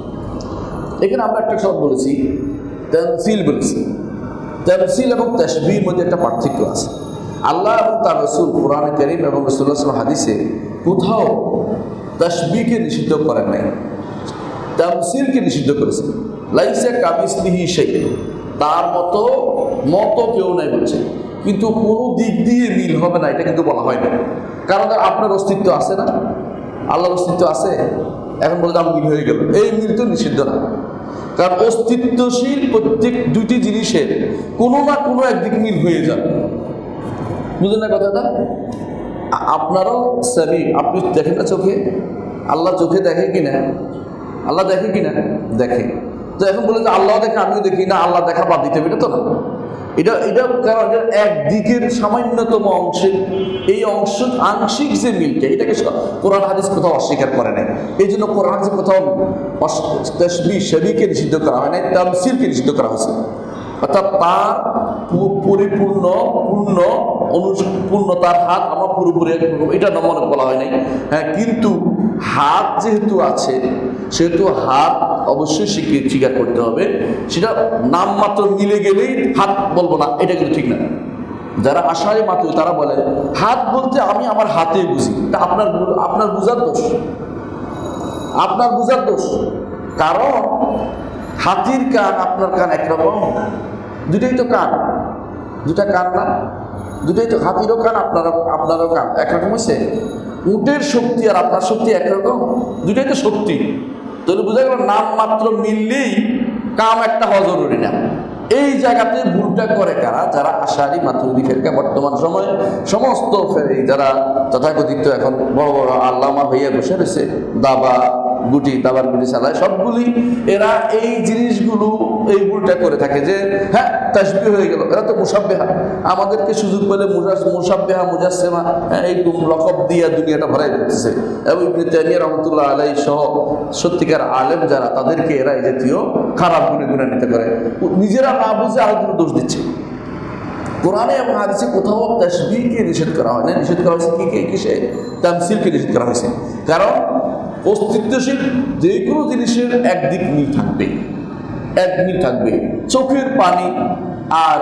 এখানে আমরা একটা শব্দ বলেছি, তামসিল বলেছি। তামসিল এবং তাশবীহের মধ্যে একটা পার্থক্য আছে। আল্লাহ এবং তার রাসূল কোরআনে কারীম এবং রাসূলুল্লাহ সাল্লাল্লাহু আলাইহি ওয়াসাল্লাম হাদিসে কোথাও তাশবীহকে নিষিদ্ধ করেন নাই, তামসিলকে নিষিদ্ধ করেছেন। লাইসা কামিসলিহি শাই, তার মতো মতো কেউ নাই বলছে, কিন্তু কোনো দিক দিয়ে মিল হবে না এটা কিন্তু বলা হয় না। কারণ আপনার অস্তিত্ব আছে না, আল্লাহর অস্তিত্ব আছে, এখন বলতে আমি মিল হয়ে গেল, এই মিল তো নিষিদ্ধ না। কারণ অস্তিত্বশীল প্রত্যেক দুইটি জিনিসের কোনো না কোনো একদিক মিল হয়ে যাবে, বুঝলেন না কথাটা? আপনারও সামি, আপনি দেখেন না চোখে, আল্লাহ চোখে দেখে কিনা? আল্লাহ দেখে কিনা? দেখে। তো এখন বলে যে আল্লাহ দেখে আমিও দেখি না, আল্লাহ দেখা বাদ দিতে হবে, এটা তো না। এটা এটা কারণ একদিকের সামান্যতম অংশে, এই অংশ আংশিক যে মিলটা, এটাকে কোরআন হাদিস কোথাও অস্বীকার করে নাই। এই জন্য কোরআন হাদিস কোথাও তাশবীহ শাবীহকে নিষিদ্ধ করা হয় নাই, তামসিলকে নিষিদ্ধ করা হয়েছে। অর্থাৎ তার পরিপূর্ণ পূর্ণ অনুপূর্ণ তার হাত আমার পুরোপুরি এটা মনে বলা হয় নাই। হ্যাঁ, কিন্তু হাত যেহেতু আছে সেহেতু হাত অবশ্যই স্বীকার করতে হবে। সেটা নামমাত্র মিলে গেলেই হাত বলবো না, এটা কিন্তু ঠিক না। যারা আশায় মাত্র তারা বলে হাত বলতে আমি আমার হাতে বুঝি, এটা আপনার আপনার বুঝার দোষ, আপনার বুঝার দোষ। কারণ হাতির কান আপনার কান একরকম? দুটাই তো কান, দুটা কান না? দুটাই তো, হাতিরও কান আপনারও আপনারও কান একরকম হয়েছে? উটের শক্তি আর আপনার শক্তি একরকম? দুটাই তো শক্তি। তাহলে বোঝা গেল নাম মাত্র মিললেই কাম একটা হওয়া জরুরি না। এই জায়গাতে ভুলটা করে কারা? যারা আশারি মাতুরিদি ফেরকা বর্তমান সময়ে সমস্ত যারা তথাকথিত এখন বড় বড় আল্লামা হইয়া বসে রয়েছে, দাবা গুটি দাবার গুটি চালায়, সবগুলি এরা এই জিনিসগুলো এই ভুলটা করে থাকে যে হ্যাঁ তাসবিহ হয়ে গেল, এরা তো মুসাব্বেহা, আমাদেরকে সুযোগ পেলে মুসাব্বেহা মুজাসসিমা এই লকব দিয়ে দুনিয়াটা ভরাই দিতেছে। এবং ইবনে তাইমিয়া রাহমাতুল্লাহ আলাইহি সহ সত্যিকার আলেম যারা, তাদেরকে এরা এই জাতীয় খারাপ গুণে গুণে নিতে পারে, নিজেরা না বুঝে আরেকজন দোষ দিচ্ছে। কোরআনে এবং হাদিসে কোথাও তাসবিহকে নিষেধ করা হয় না। নিষেধ করা হয়েছে কি কে কিসে? তামসিলকে নিষেধ করা হয়েছে। কারণ অস্তিত্বশীল যে কোনো জিনিসের একদিক মিল থাকবে, এক মিল থাকবে। চোখের পানি আর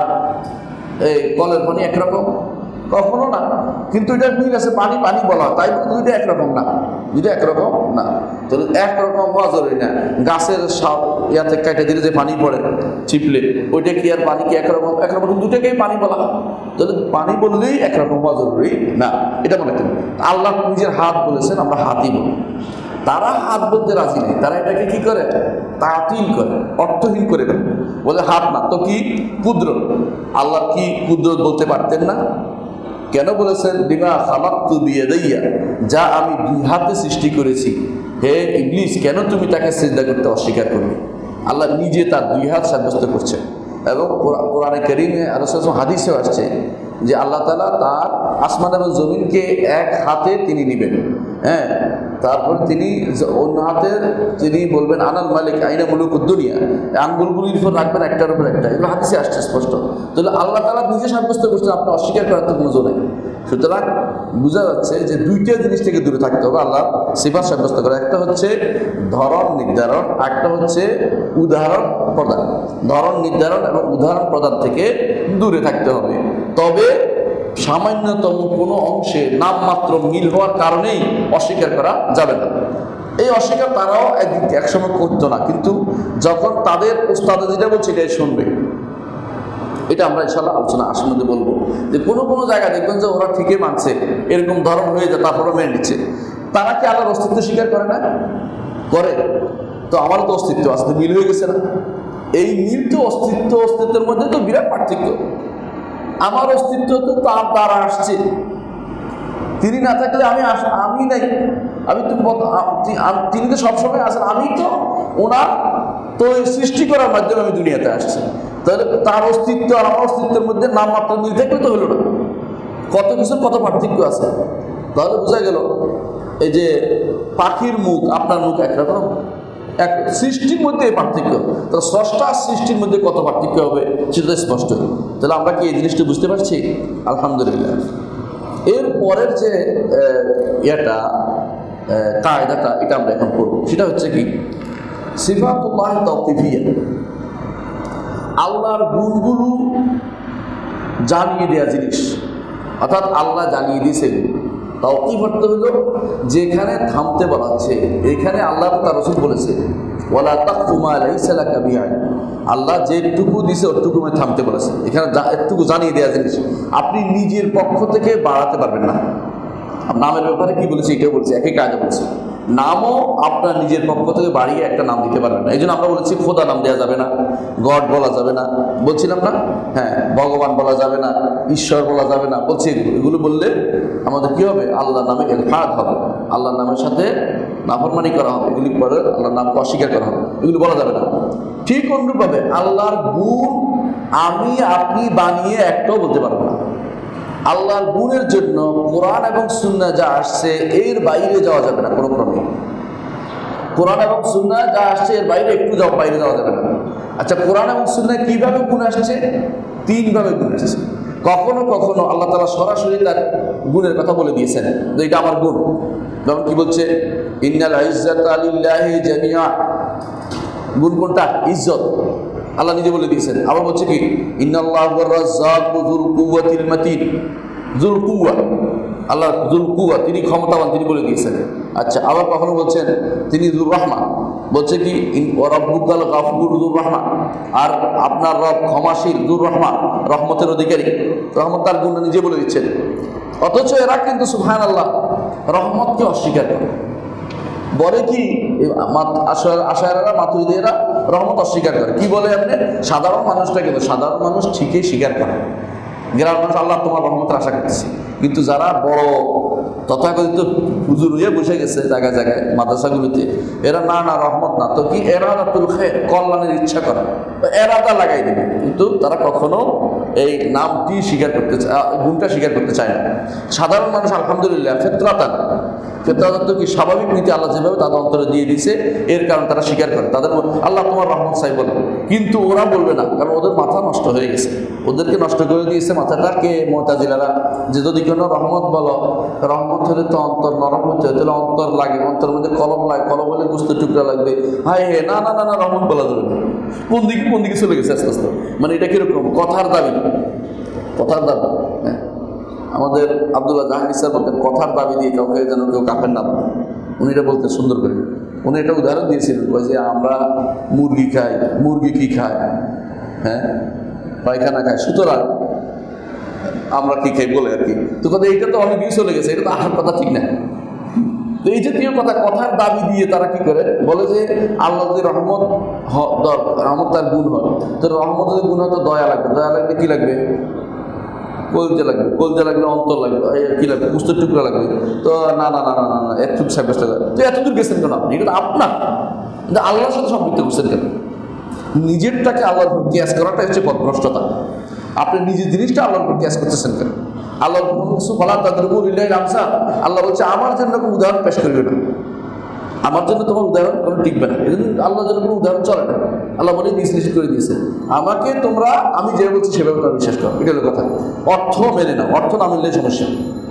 এই কলের পানি একরকম? কখনো না। কিন্তু এটা মিল আছে, পানি পানি বলা, তাই বলে দুইটা একরকম না, দুইটা একরকম না। তাহলে একরকম হওয়া জরুরি না। গাছের সব ইয়াতে কেটে দিলে যে পানি পড়ে চিপলে, ওইটা কি আর পানি কি একরকম? একরকম দুটাকেই পানি বলা হয়। তাহলে পানি বললেই একরকম হওয়া জরুরি না, এটা মনে করেন। আল্লাহ নিজের হাত বলেছেন, আমরা হাতই বলি। তারা হাত বলতে রাজি নেই, তারা এটাকে কি করে? তাতিল করে, অর্থহীন করে দেয়, বলে হাত না তো কি কুদরত। আল্লাহ কি কুদরত বলতে পারতেন না? কেন বলেছেন বিমা খালাকতু বিয়াদাইয়া, যা আমি দুই হাতে সৃষ্টি করেছি। হে ইবলিস, কেন তুমি তাকে সিজদা করতে অস্বীকার করবে? আল্লাহ নিজে তার দুই হাত সাব্যস্ত করছে। এবং কোরআনে কারীমে আর হাদিসেও আসছে যে আল্লাহ তাআলা তার আসমান এবং জমিনকে এক হাতে তিনি নেবেন, হ্যাঁ, তারপর তিনি অন্য হাতে তিনি বলবেন আনাল মালিক আইনা মুলুকুদ দুনিয়া, আঙ্গুলগুলির উপর রাখবেন একটার উপর একটা। এগুলো হাদিসে আসছে স্পষ্ট। তাহলে আল্লাহ তাআলা নিজে সাব্যস্ত করছেন, আপনি অস্বীকার করার তো কোনো জোর নেই। সুতরাং বোঝা যাচ্ছে যে দুইটা জিনিস থেকে দূরে থাকতে হবে আল্লাহ সিফাত সাব্যস্ত করা। একটা হচ্ছে ধরন নির্ধারণ, একটা হচ্ছে উদাহরণ প্রদান। ধরন নির্ধারণ এবং উদাহরণ প্রদান থেকে দূরে থাকতে হবে। তবে সামান্যতম কোনো অংশে নামমাত্র মিল হওয়ার কারণেই অস্বীকার করা যাবে না। এই অস্বীকার তারাও একদিক একসময় করতো না, কিন্তু যখন তাদের উস্তাদ যেটা বলছে এটাই শুনবে। এটা আমরা ইনশাআল্লাহ আলোচনা আসর মধ্যে বলবো যে কোনো কোনো জায়গায় দেখবেন যে ওরা ঠিকই মানছে, এরকম ধরন হয়ে যায়, তারপরে মেনে নিচ্ছে। তারা কি আল্লাহর অস্তিত্ব স্বীকার করে না? করে। তো আমারও তো অস্তিত্ব আসতে মিল হয়ে গেছে না? এই মিল তো অস্তিত্ব অস্তিত্বের মধ্যে তো বিরাট পার্থক্য। আমার অস্তিত্ব তো তার দ্বারা আসছে, তিনি না থাকলে আমি আমি নাই, আমি তো তিনি তো সবসময় আসেন, আমি তো ওনার তো সৃষ্টি করার মাধ্যমে আমি দুনিয়াতে আসছি। তাহলে তার অস্তিত্ব আর আমার অস্তিত্বের মধ্যে নামমাত্র মিল থাকলে তো হলো না, কত কিছুর কত পার্থক্য আছে। তাহলে বোঝা গেল এই যে পাখির মুখ আপনার মুখ একরকম, এক সৃষ্টির মধ্যে পার্থক্য, তো স্রষ্টা সৃষ্টির মধ্যে কত পার্থক্য হবে সেটা স্পষ্ট। তাহলে আমরা কি এই জিনিসটা বুঝতে পারছি? আলহামদুলিল্লাহ। এর পরের যে ইয়েটা কায়দাটা, এটা আমরা এখন করব। সেটা হচ্ছে কি সিফাতুল্লাহ তাওকিফিয়া, আল্লাহর গুণগুলো জানিয়ে দেওয়া জিনিস, অর্থাৎ আল্লাহ জানিয়ে দিয়েছে। তাওকিফ অর্থ হলো যেখানে থামতে বলা হচ্ছে, এখানে আল্লাহ তার রাসূল বলেছে ওয়ালা তাকফু মা লাইসা লাকা বিইলম, আল্লাহ যেটুকু দিয়েছে ওটুকু থামতে বলেছে। এখানে একটুকু জানিয়ে দেওয়া জিনিস আপনি নিজের পক্ষ থেকে বাড়াতে পারবেন না। নামের ব্যাপারে কি বলেছে এটাও বলছে, একই কাজে বলছে। নামও আপনার নিজের পক্ষ থেকে বাড়িয়ে একটা নাম দিতে পারবেন না। এই জন্য আমরা বলেছি খোদা নাম দেওয়া যাবে না, গড বলা যাবে না, বলছিলাম না? হ্যাঁ, ভগবান বলা যাবে না, ঈশ্বর বলা যাবে না, বলছি এগুলো বললে আমাদের কি হবে? আল্লাহর নামে ইলহাদ হবে, আল্লাহর নামের সাথে নাফরমানি করা হবে, এগুলি পরে আল্লাহর নামকে অস্বীকার করা হবে, এগুলো বলা যাবে না। ঠিক অনুরূপভাবে আল্লাহর গুণ আমি আপনি বানিয়ে একটাও বলতে পারবো না। আল্লাহর গুণের জন্য কোরআন এবং সুন্নাহ যা আসছে এর বাইরে যাওয়া যাবে না কোনো ক্রমে। কোরআন এবং সুন্নাহ যা আসছে এর বাইরে একটু যাওয়া বাইরে যাওয়া যাবে না। আচ্ছা, কোরআন এবং সুন্নাহ কিভাবে গুণ আসছে? তিনভাবে গুণ আসছে। কখনো কখনো আল্লাহ তাআলা সরাসরি তার গুণের কথা বলে দিয়েছেন যে এটা আমার গুণ। যেমন কি বলছে, ইন্নাল ইজ্জাতা লিল্লাহি জামিআ, গুণ কোনটা? ইজ্জত, আল্লাহ নিজে বলে দিয়েছেন। আবার বলছে কি ইন্নাল্লাহু ওয়ার রাজ্জাকু যুল কুওয়াতিল মাতিন, যুল কুওয়া, আল্লাহ যুল কুওয়া, তিনি ক্ষমতাবান, তিনি বলে দিয়েছেন। আচ্ছা, আবার কখনো বলছেন তিনি যুর রহমা, বলছে কি রব্বুকাল গাফুর যুর রহমা, আর আপনার রব ক্ষমাশীল যুর রহমা, রহমতের অধিকারী। রহমত তার গুণ নিজে বলে দিচ্ছেন। অথচ এরা কিন্তু সুবহানাল্লাহ রহমতকে অস্বীকার করে। বলে কি আশায়রা মাতুরিদীরা রহমত অস্বীকার করে। কি বলে আপনি? সাধারণ মানুষটা, কিন্তু সাধারণ মানুষ ঠিকই স্বীকার করে। গ্রামের মানুষ আল্লাহ তোমার রহমতের আশা করতেছি, কিন্তু যারা বড় তথাকথিত হুজুর হয়ে বসে গেছে জায়গায় জায়গায় মাদ্রাসাগুলিতে, এরা না না রহমত না তো কি, এরাদাতুল খায়র, কল্যাণের ইচ্ছা করে, এরাদা লাগাই দেবে, কিন্তু তারা কখনো এই নামটি স্বীকার করতে গুণটা স্বীকার করতে চায় না। সাধারণ মানুষ আলহামদুলিল্লাহ ফিতরাতান, ফিতরাতান তো কি স্বাভাবিক নীতি আল্লাহ যেভাবে তাদের অন্তরে দিয়ে দিয়েছে, এর কারণ তারা স্বীকার করে। তাদের আল্লাহ তোমার রহমত চাই বলে, কিন্তু ওরা বলবে না, কারণ ওদের মাথা নষ্ট হয়ে গেছে, ওদেরকে নষ্ট করে দিয়েছে মাথাটা কে? মুতাজিলারা। যে যদি কোনো রহমত বলো, রহমত হলে তো অন্তর নরম হতে হয়, তাহলে অন্তর লাগে, অন্তরের মধ্যে কলম লাগে, কলম হলে গুস্ত টুকরা লাগবে, হায় হে না না না না রহমত বলা যাবে না। কোন দিকে কোন দিকে চলে গেছে আস্তে আস্তে। মানে এটা কিরকম কথার দাবি, কথার দাবি। হ্যাঁ, আমাদের আব্দুল্লাহ জাহাঙ্গীর স্যার বলতেন কথার দাবি দিয়ে কাউকে যেন কেউ কাফের না বলে। উনি এটা বলতেন সুন্দর করে। উনি এটা উদাহরণ দিয়েছিলেন, যে আমরা মুরগি খাই, মুরগি কি খায়? হ্যাঁ, পায়খানা খায়, সুতরাং আমরা কি খাই বলে আর কি। তো কথা এইটা তো অনেক কিছু চলে গেছে, এটা তো আসার কথা ঠিক না। তো এই জাতীয় কথা, কথার দাবি দিয়ে তারা কি করে বলে যে আল্লাহ যদি রহমত রহমত তার গুণ হয়, তো রহমত যদি গুণ হয় তো দয়া লাগবে, দয়া লাগবে কি লাগবে? কলজা লাগবে, কলজা লাগলে অন্তর লাগবে, কি লাগবে? কুস্তের টুকরা লাগবে। তো না না না না না না একটু সাব্যস্ত লাগবে। তো এতদূর গেছেন কেন আপনি? এটা আপনার, কিন্তু আল্লাহর সাথে সম্পৃক্ত করছেন কেন? নিজেরটাকে আল্লাহর উপর কিয়াস করাটা হচ্ছে পথভ্রষ্টতা। আপনি নিজের জিনিসটা আল্লাহর উপর কিয়াস করতেছেন কেন? আল্লাহর কিছু বলা তাদের উপর রামসা, আল্লাহ বলছে আমার জন্য কোনো উদাহরণ পেশ করবে না, আমার জন্য তোমার উদাহরণ কোনো টিকবে না। এই জন্য আল্লাহর জন্য কোনো উদাহরণ চলে না। আল্লাহ বলে নিশ্চিত করে দিয়েছে আমাকে, তোমরা আমি যে বলছি সেভাবে তারা বিশ্বাস করো। এটা হলো কথা। অর্থ মেনে নাও, অর্থ না মিললে সমস্যা।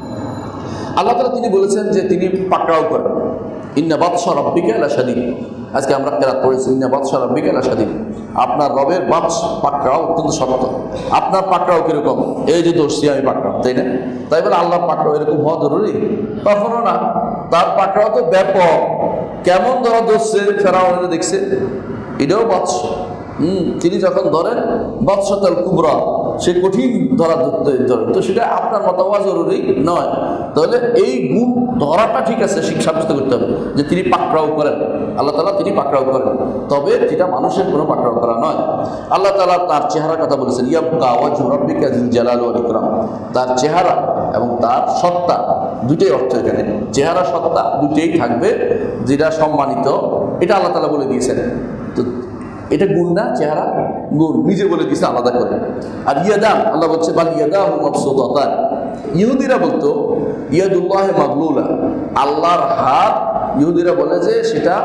আল্লাহ তাআলা তিনি বলেছেন যে তিনি পাকড়াও করেন। ইন্না বাতশা রাব্বিকা লাশাদীদ। আজকে আমরা কেরাত পড়েছি ইন্না বাতশা রাব্বিকা লাশাদীদ। আপনার রবের বাতশ পাকড়াও অত্যন্ত শক্ত। আপনার পাকড়াও কিরকম? এই যে দোষী আমি পাকড়াও, তাই না? তাই বলে আল্লাহর পাকড়াও এরকম হওয়া জরুরি? কখনো না। তার পাকড়াও তো ব্যাপক। কেমন ধরা ধরছে ফেরাউন দেখছে, এটাও বাতশ। হুম তিনি যখন ধরেন বাতশাতুল কুবরা, সে কঠিন ধরা ধরতে ধরেন, তো সেটা আপনার মতো হওয়া জরুরি নয়। তাহলে এই গুণ ধরাটা ঠিক আছে, শিক্ষা সাব্যস্ত করতে হবে যে তিনি পাকড়াও করেন, আল্লাহ তাআলা তিনি পাকড়াও করেন, তবে যেটা মানুষের কোনো পাকড়াও করা নয়। আল্লাহ তাআলা তার চেহারার কথা বলেছেন, ইয়াবকা ওয়াজহু রাব্বিকা যিল জালালি ওয়াল ইকরাম। তার চেহারা এবং তার সত্তা, দুটোই অর্থ এখানে, চেহারা সত্তা দুটোই থাকবে, যেটা সম্মানিত, এটা আল্লাহ তাআলা বলে দিয়েছেন। তো এটা গুণ না, চেহারা গুণ, নিজে বলে দিয়েছে আলাদা করে। আর ইয়াদান, আল্লাহ বলছে বাল ইয়াদাহু মাবসুতাতান। ইহুদিরা বলতো ইয়াদুল্লাহি মাগলুলা, আল্লাহর হাত, ইহুদিরা বলে যে সেটা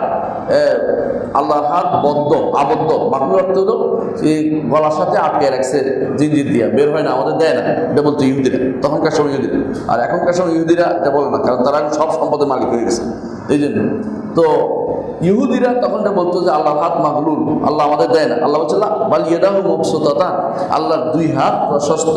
আল্লাহর হাত বদ্ধ, আবদ্ধ। মাগলুল অর্থ হলো এই গলার সাথে আটকে রাখছে জিনজির দিয়া, বের হয় না, আমাদের দেয় না, এটা বলতো ইহুদিরা তখনকার সময় ইহুদিরা। আর এখনকার সময় ইহুদিরা এটা বলে না, কারণ তারা সব সম্পদের মালিক হয়ে গেছে এই জন্য। তো ইহুদিরা তখন বলতো যে আল্লাহর হাত মাগলুল, আল্লাহ আমাদের দেয় না। আল্লাহ বলছে বাল ইয়াদাহু মাবসুতাতান, আল্লাহর দুই হাত প্রশস্ত।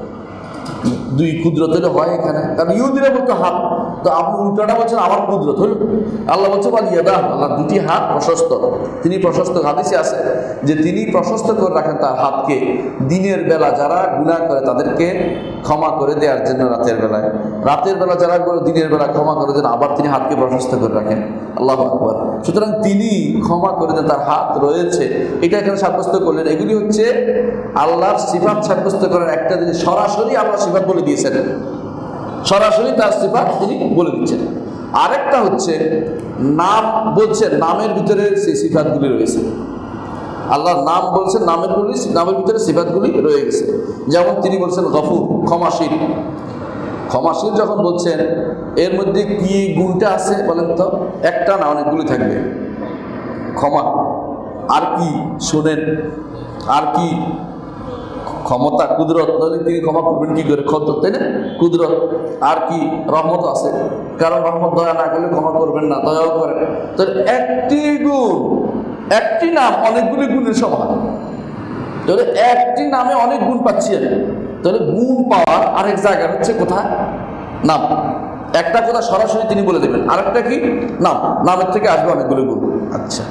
দুই কুদরত হলে হয় এখানে, কারণ ইহুদিরা বলতো হাত, তো আপনি উল্টাটা বলছেন আমার কুদরত হল। আল্লাহ বলছে বাল ইয়াদাহ, আল্লাহর দুটি হাত প্রশস্ত। তিনি প্রশস্ত, হাদিসে আছে যে তিনি প্রশস্ত করে রাখেন তার হাতকে দিনের বেলা যারা গুনাহ করে তাদেরকে ক্ষমা করে দেওয়ার জন্য, রাতের বেলায় রাতের বেলা যারা করে দিনের বেলা ক্ষমা করে দেন, আবার তিনি হাতকে প্রশস্ত করে রাখেন। আল্লাহু আকবার। সুতরাং তিনি ক্ষমা করে দেন, তার হাত রয়েছে, এটা এখানে সাব্যস্ত করলেন। এগুলি হচ্ছে আল্লাহর সিফাত সাব্যস্ত করার একটা জিনিস। সরাসরি আল্লাহ সিফাত বলে দিয়েছেন, সরাসরি তার সিফাত তিনি বলে দিচ্ছেন। আরেকটা হচ্ছে নাম বলছেন, নামের ভিতরে সেই সিফাতগুলি রয়েছে। আল্লাহর নাম বলছেন, নামের গুলি নামের ভিতরে সিফাতগুলি রয়ে গেছে। যেমন তিনি বলছেন গফুর, ক্ষমাশীল। ক্ষমাশীল যখন বলছেন, এর মধ্যে কি গুণটা আছে বলেন তো? একটা না, অনেকগুলি থাকবে। ক্ষমা, আর কি শোনেন, আর কি ক্ষমতা, কুদরত, নইলে তিনি ক্ষমা করবেন কি করে? ক্ষমতা, তাই না? কুদরত, আর কি রহমত আছে, কারণ রহমত দয়া না করলে ক্ষমা করবেন না, দয়াও করেন। তো একটি গুণ, একটি নাম অনেকগুলি গুণের সমান। তাহলে একটি নামে অনেক গুণ পাচ্ছি আমি। তাহলে গুণ পাওয়ার আরেক জায়গা হচ্ছে কোথায়? নাম। একটা কথা সরাসরি তিনি বলে দেবেন, আরেকটা কি? নাম। নামের থেকে আসবে অনেকগুলি গুণ। আচ্ছা,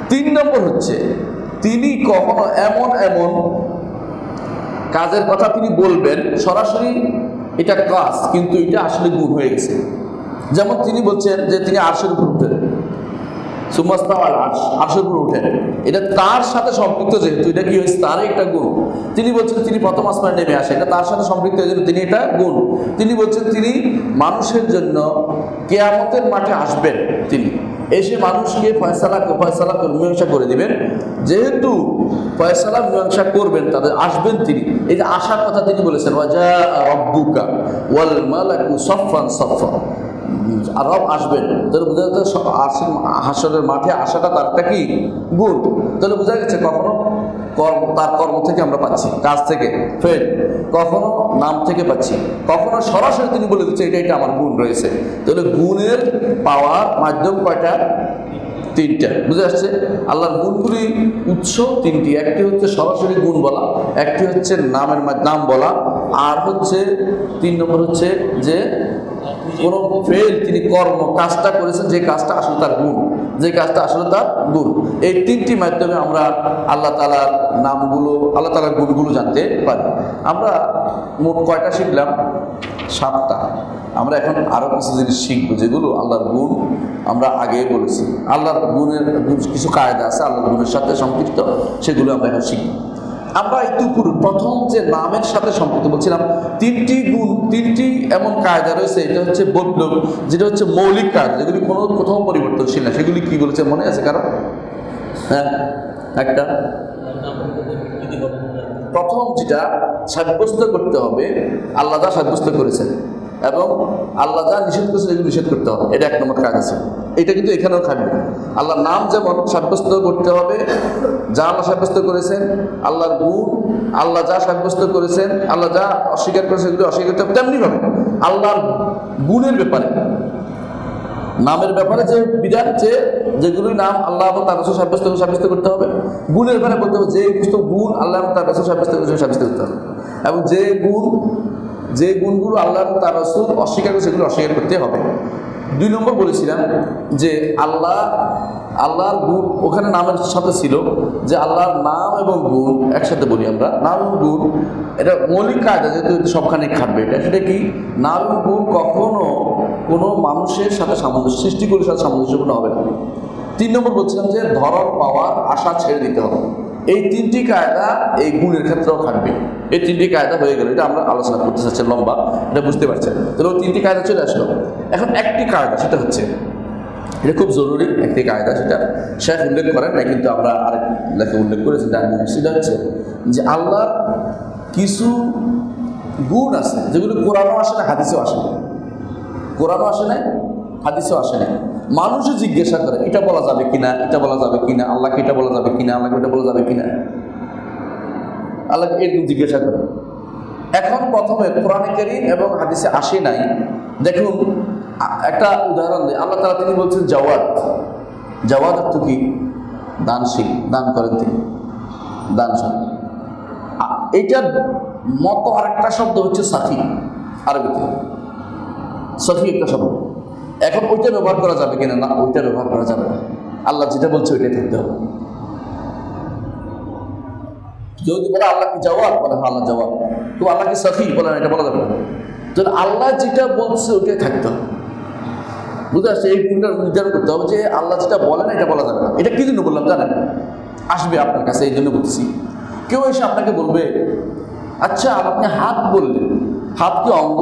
তিন নম্বর হচ্ছে তিনি কখনো এমন এমন কাজের কথা তিনি বলবেন সরাসরি এটা কাজ, কিন্তু এটা আসলে গুণ হয়ে গেছে। যেমন তিনি বলছেন যে তিনি আরশের উপর উঠেন, সুমাস্তাওয়াল আরশ, আরশের উপর উঠেন, এটা তার সাথে সম্পৃক্ত, যেহেতু এটা কি হয়েছে তার একটা গুণ। তিনি বলছেন তিনি প্রথম আসমানে নেমে আসে, এটা তার সাথে সম্পৃক্ত হয়ে তিনি এটা গুণ। তিনি বলছেন তিনি মানুষের জন্য কিয়ামতের মাঠে আসবেন, তিনি এসে মানুষকে ফয়সালা ফয়সালা মীমাংসা করে দিবেন, যেহেতু ফয়সালা মীমাংসা করবেন তাদের আসবেন তিনি, এই যে আসার কথা তিনি বলেছেন ওয়াজা রব্বুকা ওয়াল মালাকু সফফান সফফা, আর রব আসবেন, তাহলে বোঝা যাচ্ছে হাসরের মাঠে আসাটা তার একটা কি গুণ। তাহলে বোঝা গেছে কখনো কর্ম তার কর্ম থেকে আমরা পাচ্ছি, কাজ থেকে ফেল, কখনো নাম থেকে পাচ্ছি, কখনো সরাসরি তিনি বলে দিচ্ছে এটা এটা আমার গুণ রয়েছে। তাহলে গুণের পাওয়ার মাধ্যম কয়টা? তিনটা। বুঝে আসছে? আল্লাহর গুণগুলি উৎস তিনটি, একটি হচ্ছে সরাসরি গুণ বলা, একটি হচ্ছে নামের নাম বলা, আর হচ্ছে তিন নম্বর হচ্ছে যে কোনো ফেল তিনি কর্ম কাজটা করেছেন, যে কাজটা আসলে তার গুণ, যে কাজটা আসলে তার গুণ। এই তিনটি মাধ্যমে আমরা আল্লাহ তাআলার নামগুলো, আল্লাহ তাআলার গুণগুলো জানতে পারি। আমরা মোট কয়টা শিখলাম? সাতটা। আমরা এখন আরও কিছু জিনিস শিখবো যেগুলো আল্লাহর গুণ আমরা আগে বলেছি। আল্লাহর গুণের কিছু কায়দা আছে আল্লাহর গুণের সাথে সম্পৃক্ত, সেগুলো আমরা এখন শিখব। আমরা একটু প্রথম যে নামের সাথে সম্পৃক্ত বলছিলাম, তিনটি গুণ, তিনটি এমন কায়দা রয়েছে, এটা হচ্ছে বদলুক, যেটা হচ্ছে মৌলিক কায়দা, যেগুলি কোনো কোথাও পরিবর্তনশীল না। সেগুলি কি বলেছে মনে আছে কারণ? হ্যাঁ, একটা প্রথম যেটা সাব্যস্ত করতে হবে, আল্লাহ যা সাব্যস্ত করেছেন এবং আল্লাহ যা নিষেধ করেছেন এগুলো নিষেধ করতে হবে, এটা এক নম্বর কাজ আছে। এটা কিন্তু এখানেও থাকবে। আল্লাহর নাম যেমন সাব্যস্ত করতে হবে, যা আল্লাহ সাব্যস্ত করেছেন, আল্লাহর গুণ, আল্লাহ যা সাব্যস্ত করেছেন, আল্লাহ যা অস্বীকার করেছেন এগুলো অস্বীকার করতে হবে। তেমনিভাবে আল্লাহর গুণের ব্যাপারে, নামের ব্যাপারে যে বিধান, যে যেগুলি নাম আল্লাহ এবং তার রাসূল সাব্যস্ত সাব্যস্ত করতে হবে, গুণের ব্যাপারে বলতে হবে যে সমস্ত গুণ আল্লাহ এবং তার রাসূল সাব্যস্ত করেছেন সাব্যস্ত করতে হবে, এবং যে গুণ যে গুণগুলো আল্লাহ এবং তার রাসূল অস্বীকার করে সেগুলো অস্বীকার করতে হবে। দুই নম্বর বলেছিলাম যে আল্লাহ আল্লাহর গুণ ওখানে নামের সাথে ছিল, যে আল্লাহর নাম এবং গুণ একসাথে বলি আমরা, নাম এবং গুণ এটা মৌলিক কায়দা, যেহেতু সবখানে খাটবে এটা। সেটা কি? নাম এবং গুণ কখনো কোনো মানুষের সাথে সামঞ্জস্য, সৃষ্টিগুলির সাথে সামঞ্জস্যপূর্ণ হবে না। তিন নম্বর বলছিলাম যে ধরার পাওয়ার আশা ছেড়ে দিতে হবে। এই তিনটি কায়দা এই গুণের ক্ষেত্রেও থাকবে। এই তিনটি কায়দা হয়ে গেল, এটা আমরা আলোচনা করতে চাচ্ছি লম্বা, এটা বুঝতে পারছেন। তাহলে ওই তিনটি কায়দা চলে আসলো। এখন একটি কায়দা, সেটা হচ্ছে, এটা খুব জরুরি একটি কায়দা, সেটা শেখ উল্লেখ করেন না, কিন্তু আমরা আরেক লেখে উল্লেখ করেছি, সেটা হচ্ছে যে আল্লাহর কিছু গুণ আছে যেগুলো কোরআনও আসে না, হাদিসেও আসে না। কোরআনও আসে না, হাদিসেও আসে না। মানুষও জিজ্ঞাসা করে এটা বলা যাবে কিনা, এটা বলা যাবে কিনা, আল্লাহকে এটা বলা যাবে কিনা, আল্লাহকে এটা বলা যাবে কিনা, আল্লাহকে এরকম জিজ্ঞাসা করে। এখন প্রথমে কোরআনে কারীম এবং হাদিসে আসে নাই। দেখুন একটা উদাহরণ দিই। আল্লাহ তাআলা তিনি বলছেন জাওয়াদ। জাওয়াদ অর্থ কি? দানশীল, দান করেন তিনি, দানশীল। এইটার মতো আরেকটা শব্দ হচ্ছে সাফি, আরবিতে সাফি একটা শব্দ। এখন ওইটা ব্যবহার করা যাবে কিনা? না, ওইটা ব্যবহার করা যাবে না। আল্লাহ যেটা বলছে ওইটাই থাকতে হবে। যদি বলে আল্লাহ কি জবাব, বলে হ্যাঁ আল্লাহ জবাব, তো আল্লাহ কি সাফি, বলে না, এটা বলা যাবে না। তো আল্লাহ যেটা বলছে ওইটাই থাকতে হবে। বুঝতে পারছি? এই গুণটা নির্ধারণ করতে হবে যে আল্লাহ যেটা বলে না এটা বলা যাবে না। এটা কি জন্য বললাম জানেন? আসবে আপনার কাছে, এই জন্য বলতেছি। কেউ এসে আপনাকে বলবে আচ্ছা আপনি হাত বললেন, হাত কি অঙ্গ?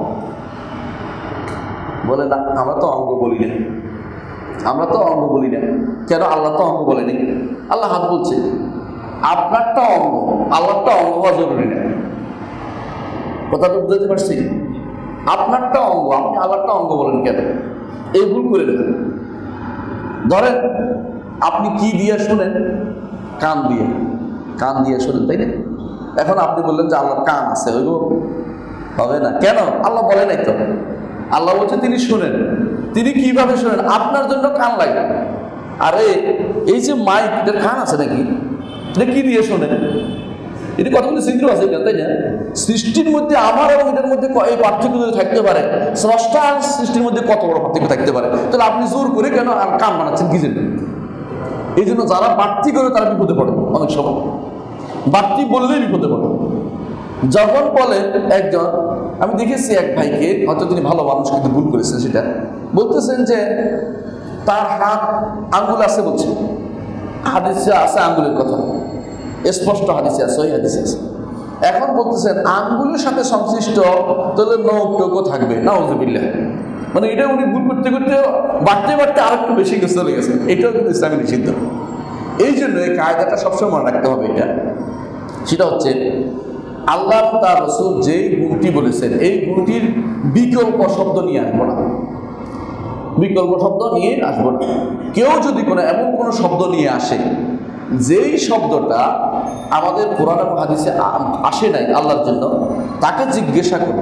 বলে না, আমরা তো অঙ্গ বলি না, আমরা তো অঙ্গ বলি না। কেন? আল্লাহ তো অঙ্গ বলেনি, আল্লাহ হাত বলছে। আপনারটা অঙ্গ, আল্লাহটা অঙ্গ হওয়া জরুরি না। কথাটা বুঝতে পারছি? আপনারটা অঙ্গ, আপনি আল্লাহটা অঙ্গ বলেন কেন? এই ভুল করে দেবেন। ধরেন আপনি কি দিয়ে শোনেন? কান দিয়ে, কান দিয়ে শোনেন, তাই না? এখন আপনি বললেন যে আল্লাহর কান আছে, ওই হবে না। কেন? আল্লাহ বলে নাই তো। আল্লাহ বলছে তিনি শোনেন। তিনি কিভাবে শোনেন? আপনার জন্য কান লাগে। আরে এই যে মাইক, এটার কান আছে নাকি? এটা কি দিয়ে শোনেন? এটা কতগুলো ছিদ্র আছে, তাই না? সৃষ্টির মধ্যে আমার এবং এটার মধ্যে এই পার্থক্য যদি থাকতে পারে, স্রষ্টা আর সৃষ্টির মধ্যে কত বড় পার্থক্য থাকতে পারে, তাহলে আপনি জোর করে কেন আর কান বানাচ্ছেন কি জন্য? এই জন্য যারা বাড়তি করে তারা বিপদে পড়ে, অনেক সময় বাড়তি বললেই বিপদে পড়ে। যখন বলে একজন, আমি দেখেছি এক ভাইকে, হয়তো তিনি ভালো মানুষ কিন্তু ভুল করেছেন, সেটা বলতেছেন যে তার হাত আঙ্গুল আছে, বলছে হাদিসে আছে আঙ্গুলের কথা, স্পষ্ট হাদিসে আছে, ওই হাদিসে আছে। এখন বলতেছেন আঙ্গুলের সাথে সংশ্লিষ্ট তাহলে নৌকটুকু থাকবে, নাউযুবিল্লাহ। মানে এটা উনি ভুল করতে করতে বাড়তে বাড়তে আর একটু বেশি কিছু চলে গেছে। এটাও কিন্তু ইসলামে নিষিদ্ধ। এই জন্য এই কায়দাটা সবসময় মনে রাখতে হবে। এটা সেটা হচ্ছে আল্লাহ তার রাসূল যেই গুণটি বলেছেন এই গুণটির বিকল্প শব্দ নিয়ে আসবো না, বিকল্প শব্দ নিয়ে আসবো না। কেউ যদি কোনো এমন কোনো শব্দ নিয়ে আসে যেই শব্দটা আমাদের কোরআন এবং হাদিসে আসে নাই আল্লাহর জন্য, তাকে জিজ্ঞাসা করব,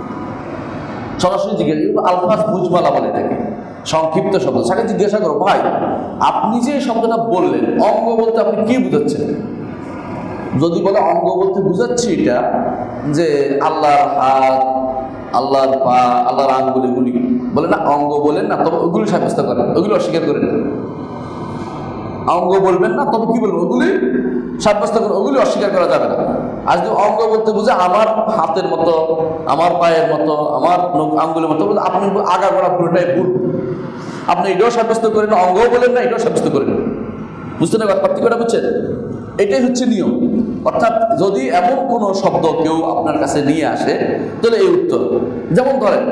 সরাসরি জিজ্ঞাসা করবো। আলফাজ মুজমালা বলে এটাকে, সংক্ষিপ্ত শব্দ। তাকে জিজ্ঞাসা করো, ভাই আপনি যে শব্দটা বললেন অঙ্গ বলতে আপনি কি বুঝাচ্ছেন? যদি বলে অঙ্গ বলতে বুঝাচ্ছি এটা যে আল্লাহর হাত, আল্লাহর পা, আল্লাহর আঙ্গুল, এগুলি বলে না, অঙ্গ বলেন না, তবে ওগুলি সাব্যস্ত করেন, ওগুলি অস্বীকার করেন। অঙ্গ বলবেন না, তবে কি বলবেন? ওগুলি সাব্যস্ত করেন, ওগুলি অস্বীকার করা যাবে না। আর যদি অঙ্গ বলতে বুঝে আমার হাতের মতো, আমার পায়ের মতো, আমার আঙ্গুলের মতো, আপনি আগা করা পুরোটাই ভুল। আপনি এটাও সাব্যস্ত করেন, অঙ্গও বলেন না, এটাও সাব্যস্ত করেন। বুঝতে না পার্থক্যটা? বুঝছেন? এটাই হচ্ছে নিয়ম। অর্থাৎ যদি এমন কোনো শব্দ কেউ আপনার কাছে নিয়ে আসে তাহলে এই উত্তর। যেমন ধরেন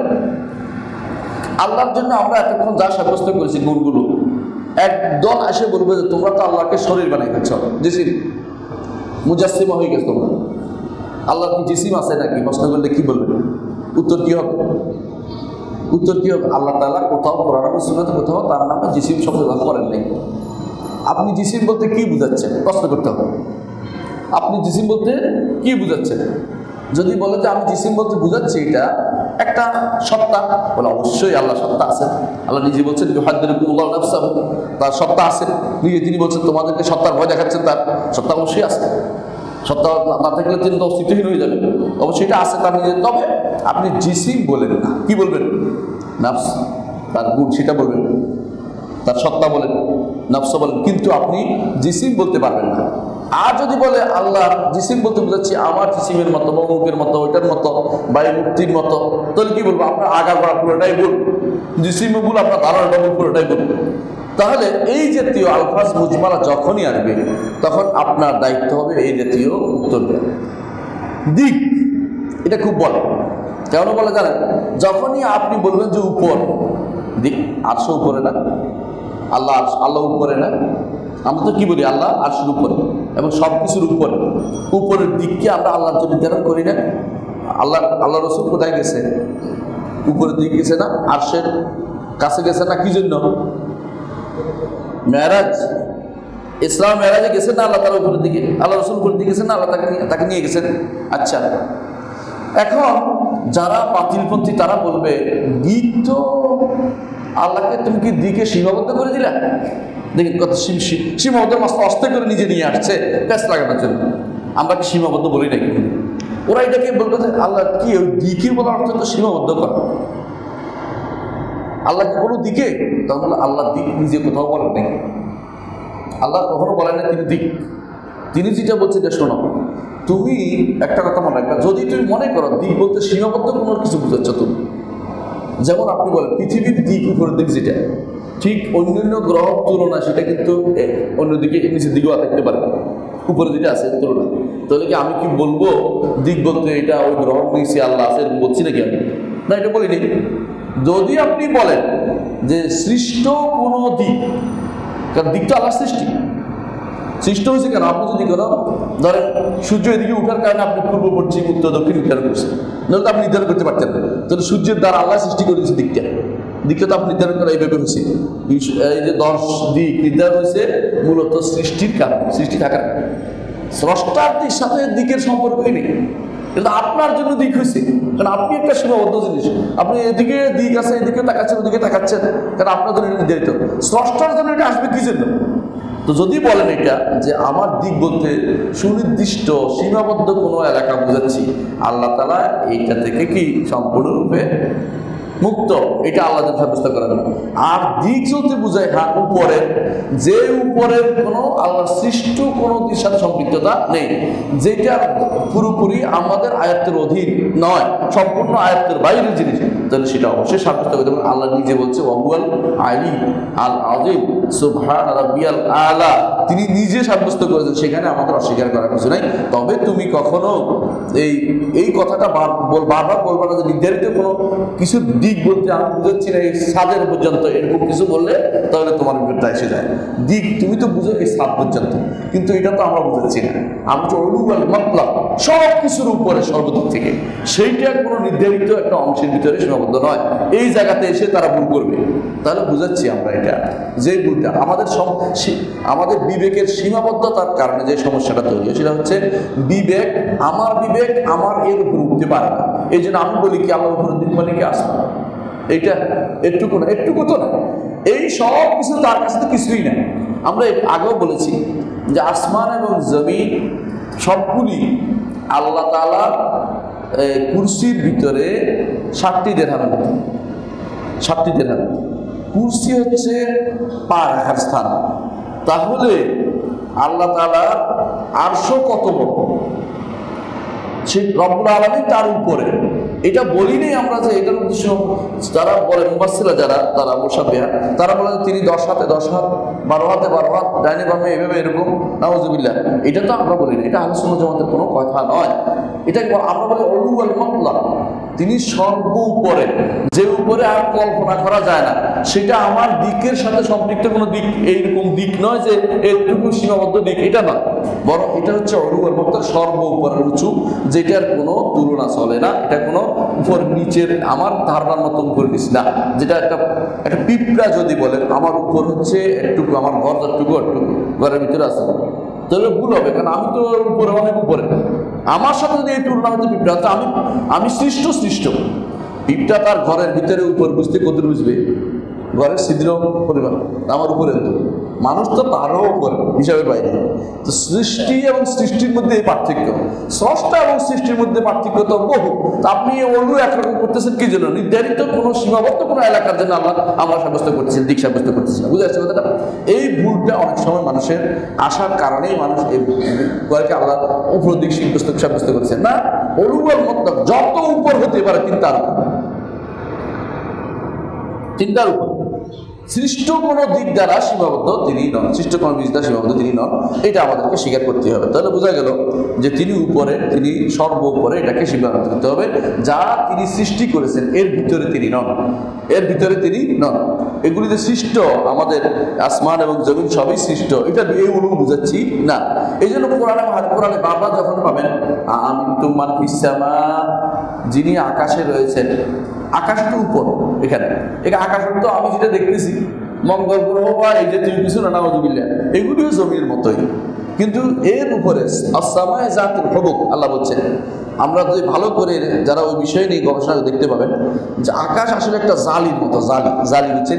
আল্লাহর জন্য আমরা এতক্ষণ যা সাব্যস্ত করেছি গুণগুলো, একদল এসে বলবে যে তোমরা তো আল্লাহকে শরীর বানাই দিচ্ছ, জিসিম মুজাসসিমা হয়ে গেছে তোমরা, আল্লাহর কি জিসিম আছে নাকি? প্রশ্ন করলে কি বলবেন? উত্তর কি হবে? উত্তর কি হবে? আল্লাহ তাআলা কোথাও কোরআন এবং সুন্নাতে কোথাও তার নামে জিসিম শব্দ ব্যবহার করেন নাই। আপনি জিসিম বলতে কি বুঝাচ্ছেন? প্রশ্ন করতে হবে, আপনি জিসিম বলতে কি বুঝাচ্ছেন? যদি বলে যে আমি জিসিম বলতে বুঝাচ্ছি এটা একটা সত্তা, বলে অবশ্যই আল্লাহ সত্তা আছে। আল্লাহ নিজে বলছেন ইউহাদ্দিরুকুমুল্লাহু নাফসাহু, তার সত্তা আছে নিজে। তিনি বলছেন তোমাদেরকে সত্তার ভয় দেখাচ্ছেন, তার সত্তা অবশ্যই আছে। সত্তা না থাকলে তিনি তো অস্তিত্বহীন হয়ে যাবে। অবশ্যই এটা আছে তার নিজের। তবে আপনি জিসিম বলেন না, কি বলবেন? নাফস, তার গুণ সেটা বলবেন, তার সত্তা বলেন, নফস বলেন, কিন্তু আপনি জিসিম বলতে পারবেন না। আর যদি বলে আল্লাহ জিসিম বলতে বুঝাচ্ছি আমার জিসিমের মতো, মৌকের মতো, ওইটার মতো, বায়ু মুক্তির মতো, তাহলে কি বলবো? আপনার আগা করা পুরোটাই ভুল, জিসিমও ভুল, আপনার ধারণাটা ভুল, পুরোটাই ভুল। তাহলে এই জাতীয় আলফাজ মুজমালা যখনই আসবে তখন আপনার দায়িত্ব হবে এই জাতীয় উত্তর দেওয়া। দিক এটা খুব বলে, কেন বলে জানেন? যখনই আপনি বলবেন যে উপর দিক, আরশ উপরে না, আল্লাহ আল্লাহ উপরে না, আমরা তো কি বলি আল্লাহ আরশের উপরে এবং সব কিছুর উপরে। উপরের দিককে আমরা আল্লাহর জন্য নির্ধারণ করি না। আল্লাহ আল্লাহ রসুল কোথায় গেছে? উপরের দিকে গেছে না? আরশের কাছে গেছে না? কি জন্য? মেরাজ, ইসলাম মেরাজে গেছেন না আল্লাহ তাআলা উপরের দিকে, আল্লাহ রসুল উপরের দিকে গেছেন না, আল্লাহ তাকে তাকে নিয়ে গেছেন। আচ্ছা, এখন যারা বাতিলপন্থী তারা বলবে দিক তো আল্লাহকে তুমি কি দিকে সীমাবদ্ধ করে দিলা? দেখেন কত সীমাবদ্ধ মাস্ত অস্তে করে নিজে নিয়ে আসছে প্যাঁচ লাগানোর জন্য। আমরা কি সীমাবদ্ধ বলি নাকি? ওরা এটাকে বলবে যে আল্লাহ কি ওই দিকে বলার অর্থ তো সীমাবদ্ধ করা, আল্লাহ কি কোনো দিকে? তখন আল্লাহ দিক নিজে কোথাও বলেন নাই, আল্লাহ কখনো বলেন না তিনি দিক। তিনি যেটা বলছে যে শোনো, তুমি একটা কথা মনে রাখবে, যদি তুমি মনে করো দিক বলতে সীমাবদ্ধ কোনো কিছু বুঝাচ্ছ তুমি, যেমন আপনি বলেন পৃথিবীর দিক উপরের দিক, যেটা ঠিক অন্যান্য গ্রহ তুলনা সেটা কিন্তু অন্যদিকে নিচের দিকেও থাকতে পারে, উপরে যেটা আছে তুলনা। তাহলে কি আমি কি বলবো দিক বলতে এটা ওই গ্রহ নিচে আল্লাহ আছে বলছি নাকি আমি? না, এটা বলিনি। যদি আপনি বলেন যে সৃষ্ট কোনো দিক, কারণ দিকটা আল্লাহ সৃষ্টি, সৃষ্ট হয়েছে কেন? আপনি যদি কোনো ধরেন সূর্য এদিকে উঠার কারণে আপনি পূর্ব পশ্চিম উত্তর দক্ষিণ নির্ধারণ করছেন, নাহলে তো আপনি নির্ধারণ করতে পারতেন না। তাহলে সূর্যের দ্বারা আল্লাহ সৃষ্টি করে দিয়েছে দিকটা, দিকটা তো আপনি নির্ধারণ করা এইভাবে হয়েছে। এই যে দশ দিক নির্ধারণ হয়েছে মূলত সৃষ্টির কারণ, সৃষ্টি থাকার কারণ। স্রষ্টার দিক সাথে দিকের সম্পর্কই নেই, কিন্তু আপনার জন্য দিক হয়েছে, কারণ আপনি একটা সীমাবদ্ধ জিনিস, আপনি এদিকে দিক আছে, এদিকে তাকাচ্ছেন, ওদিকে তাকাচ্ছেন, কারণ আপনার জন্য এটা নির্ধারিত। স্রষ্টার জন্য এটা আসবে কি জন্য? তো যদি বলেন এটা যে আমার দিক বলতে সুনির্দিষ্ট সীমাবদ্ধ কোনো এলাকা বোঝাচ্ছি, আল্লাহ তাআলা এইটা থেকে কি সম্পূর্ণরূপে মুক্ত, এটা আল্লাহ সাব্যস্ত করা যাবে। আর দিক চলতে বোঝায় হ্যাঁ উপরের, যে উপরের কোনো আল্লাহ সৃষ্ট কোনো দিক সাথে সম্পৃক্ততা নেই, যেটা পুরোপুরি আমাদের আয়ত্তের অধীন নয়, সম্পূর্ণ আয়ত্তের বাইরের জিনিস, তাহলে সেটা অবশ্যই সাব্যস্ত করতে হবে। আল্লাহ নিজে বলছে ওয়াহুয়াল আলী আল আজিম সুবহান রাব্বিয়াল আলা, তিনি নিজে সাব্যস্ত করেছেন, সেখানে আমাদের অস্বীকার করার কিছু নাই। তবে তুমি কখনো এই এই কথাটা বারবার বলবো না যে নির্ধারিত কোনো কিছু দিক বলতে আমি বুঝাচ্ছি না এই সাদের পর্যন্ত, এরকম কিছু বললে তাহলে তোমার বিপদটা এসে যায়। দিক তুমি তো বুঝো কি সাদ পর্যন্ত, কিন্তু এটা তো আমরা বুঝাচ্ছি না। আমরা তো অলুয়াল মতলব সব কিছুর উপরে সর্বদিক থেকে, সেইটা কোনো নির্ধারিত একটা অংশের ভিতরে সীমাবদ্ধ নয়। এই জায়গাতে এসে তারা ভুল করবে, তাহলে বুঝাচ্ছি আমরা এটা যে ভুলটা আমাদের আমাদের বিবেকের সীমাবদ্ধতার কারণে যে সমস্যাটা তৈরি হয়, সেটা হচ্ছে বিবেক, আমার বিবেক আমার এর উপর উঠতে পারে না। এই জন্য আমি বলি কি আমার উপর দিন মানে কি আসমান, এইটা একটুকু না, একটুকু তো না, এই সব কিছু তার কাছে তো কিছুই না। আমরা আগেও বলেছি যে আসমান এবং জমিন সবগুলি আল্লাহ তাআলার কুরসির ভিতরে সাতটি দেড়হামের মতো, সাতটি দেড়হাম। কুরসি হচ্ছে পা রাখার স্থান, তাহলে আল্লাহ তাআলার আরশও কত বড়, সে রব্বুল আলামিন তার উপরে। এটা বলি নেই আমরা যে এটার উদ্দেশ্য, যারা বলে মুফাসসিররা যারা তারা মুশাব্বিহা, তারা বলে তিনি দশ হাতে দশ হাত, বারো হাতে বারো হাত, ডাইনে বামে এভাবে এরকম, নাউযুবিল্লাহ। এটা তো আমরা বলি না, এটা আহলে সুন্নাত জামাতের কোনো কথা নয়। এটা আমরা বলি উলুল মাতলাব, তিনি সর্ব উপরে, যে উপরে আর কল্পনা করা যায় না, সেটা আমার দিকের সাথে সম্পৃক্ত কোনো দিক, এইরকম দিক নয় যে এটুকু সীমাবদ্ধ দিক, এটা নয়, বরং এটা হচ্ছে উলুল মাতলাব, সর্ব উপরে উঁচু, যেটার কোনো তুলনা চলে না। এটা কোনো উপর নিচের আমার ধারণার মতো উপর নিচ না, যেটা একটা একটা পিঁপড়া যদি বলে আমার উপর হচ্ছে একটুকু, আমার ঘর যতটুকু একটুকু ঘরের ভিতরে আছে, তাহলে ভুল হবে, কারণ আমি তো উপরে অনেক উপরে। আমার সাথে যদি এই তুলনা হচ্ছে পিঁপড়া, তো আমি আমি সৃষ্ট সৃষ্ট পিঁপড়া তার ঘরের ভিতরে উপর বুঝতে কত বুঝবে, ঘরের ছিদ্র পরিমাণ আমার উপরে, তো মানুষ তো তারও উপরে হিসাবের বাইরে। তো সৃষ্টি এবং সৃষ্টির মধ্যে এই পার্থক্য, স্রষ্টা এবং সৃষ্টির মধ্যে পার্থক্য তো বহু। তা আপনি অন্য একরকম করতেছেন কি জন্য? নির্ধারিত কোনো সীমাবদ্ধ কোনো এলাকার জন্য আমরা আমরা সাব্যস্ত করতেছেন, দিক সাব্যস্ত করতেছেন, বুঝে আসছে কথাটা? এই ভুলটা অনেক সময় মানুষের আসার কারণেই মানুষ এই ঘরকে আল্লাহ উপর দিক সাব্যস্ত সাব্যস্ত করছেন না। অলুয়াল মতলব যত উপর হতে পারে চিন্তার উপর, চিন্তার উপর সৃষ্ট কোনো দিক দ্বারা সীমাবদ্ধ তিনি নন, সৃষ্ট কোনো দিক দ্বারা সীমাবদ্ধ তিনি নন, এটা আমাদেরকে স্বীকার করতে হবে। তাহলে বোঝা গেল যে তিনি উপরে, তিনি সর্ব উপরে, এটাকে স্বীকার করতে হবে। যা তিনি সৃষ্টি করেছেন এর ভিতরে তিনি নন, এর ভিতরে তিনি নন। এগুলি যে সৃষ্ট, আমাদের আসমান এবং জমিন সবই সৃষ্ট, এটা এই অনুভব বুঝাচ্ছি না। এই জন্য কোরআনে কোরআনে বারবার যখন পাবেন আমিনতুম মান ফিস সামা, যিনি আকাশে রয়েছেন, আকাশ তো উপর, এখানে এখানে আকাশ তো আমি যেটা দেখতেছি মঙ্গল গ্রহ বা এই যে তুমি কিছু না, নাউযুবিল্লাহ, এগুলিও জমির মতোই, কিন্তু এর উপরে আসসামায়ে যাতুল হুবুক আল্লাহ বলছেন। আমরা যদি ভালো করে যারা ওই বিষয় নিয়ে গবেষণা দেখতে পাবেন যে আকাশ আসলে একটা জালির মতো, জালি জালি হচ্ছেন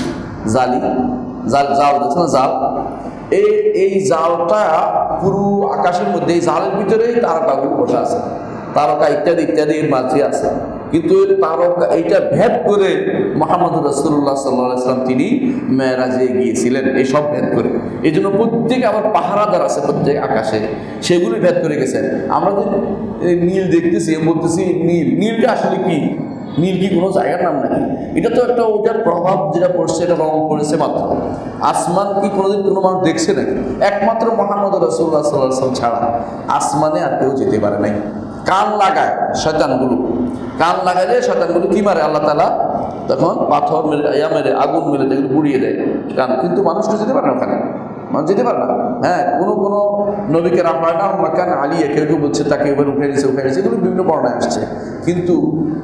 জালি, জাল জাল দেখছেন না, জাল, এই এই জালটা পুরো আকাশের মধ্যে, এই জালের ভিতরেই তারকাগুলো বসে আছে, তারকা ইত্যাদি ইত্যাদি এর মাঝে আছে। কিন্তু তারকা এইটা ভেদ করে মুহাম্মদ রাসূলুল্লাহ সাল্লাল্লাহু আলাইহি ওয়াসাল্লাম তিনি মেরাজে গিয়েছিলেন, এই সব ভেদ করে। এই জন্য প্রত্যেক আবার পাহারাদার আছে প্রত্যেক আকাশে, সেগুলি ভেদ করে গেছেন। আমরা যে নীল দেখতেছি, বলতেছি নীল, নীলটা আসলে কি? নীল কি কোনো জায়গার নাম নাকি? এটা তো একটা ওটার প্রভাব যেটা পড়ছে, এটা রং পড়েছে মাত্র। আসমান কি কোনোদিন কোনো মানুষ দেখছে নাকি? একমাত্র মুহাম্মদ রাসূলুল্লাহ সাল্লাল্লাহু আলাইহি ওয়াসাল্লাম ছাড়া আসমানে আর কেউ যেতে পারে নাই। কান লাগায় শয়তানগুলো, কান লাগাইলে শয়তানগুলো কি মারে আল্লাহ তাআলা? তখন পাথর মেরে, ইয়া মেরে, আগুন মেরে যেগুলো পুড়িয়ে দেয় কান। কিন্তু মানুষ তো যেতে পারে না ওখানে, মানুষ যেতে পারে না। হ্যাঁ, কোনো কোনো নবীকে রাফা'না মাকান আলিয়া, কেউ কেউ বলছে তাকে এবার উঠে নিয়েছে, উঠে নিয়েছে, এগুলো বিভিন্ন বর্ণায় আসছে। কিন্তু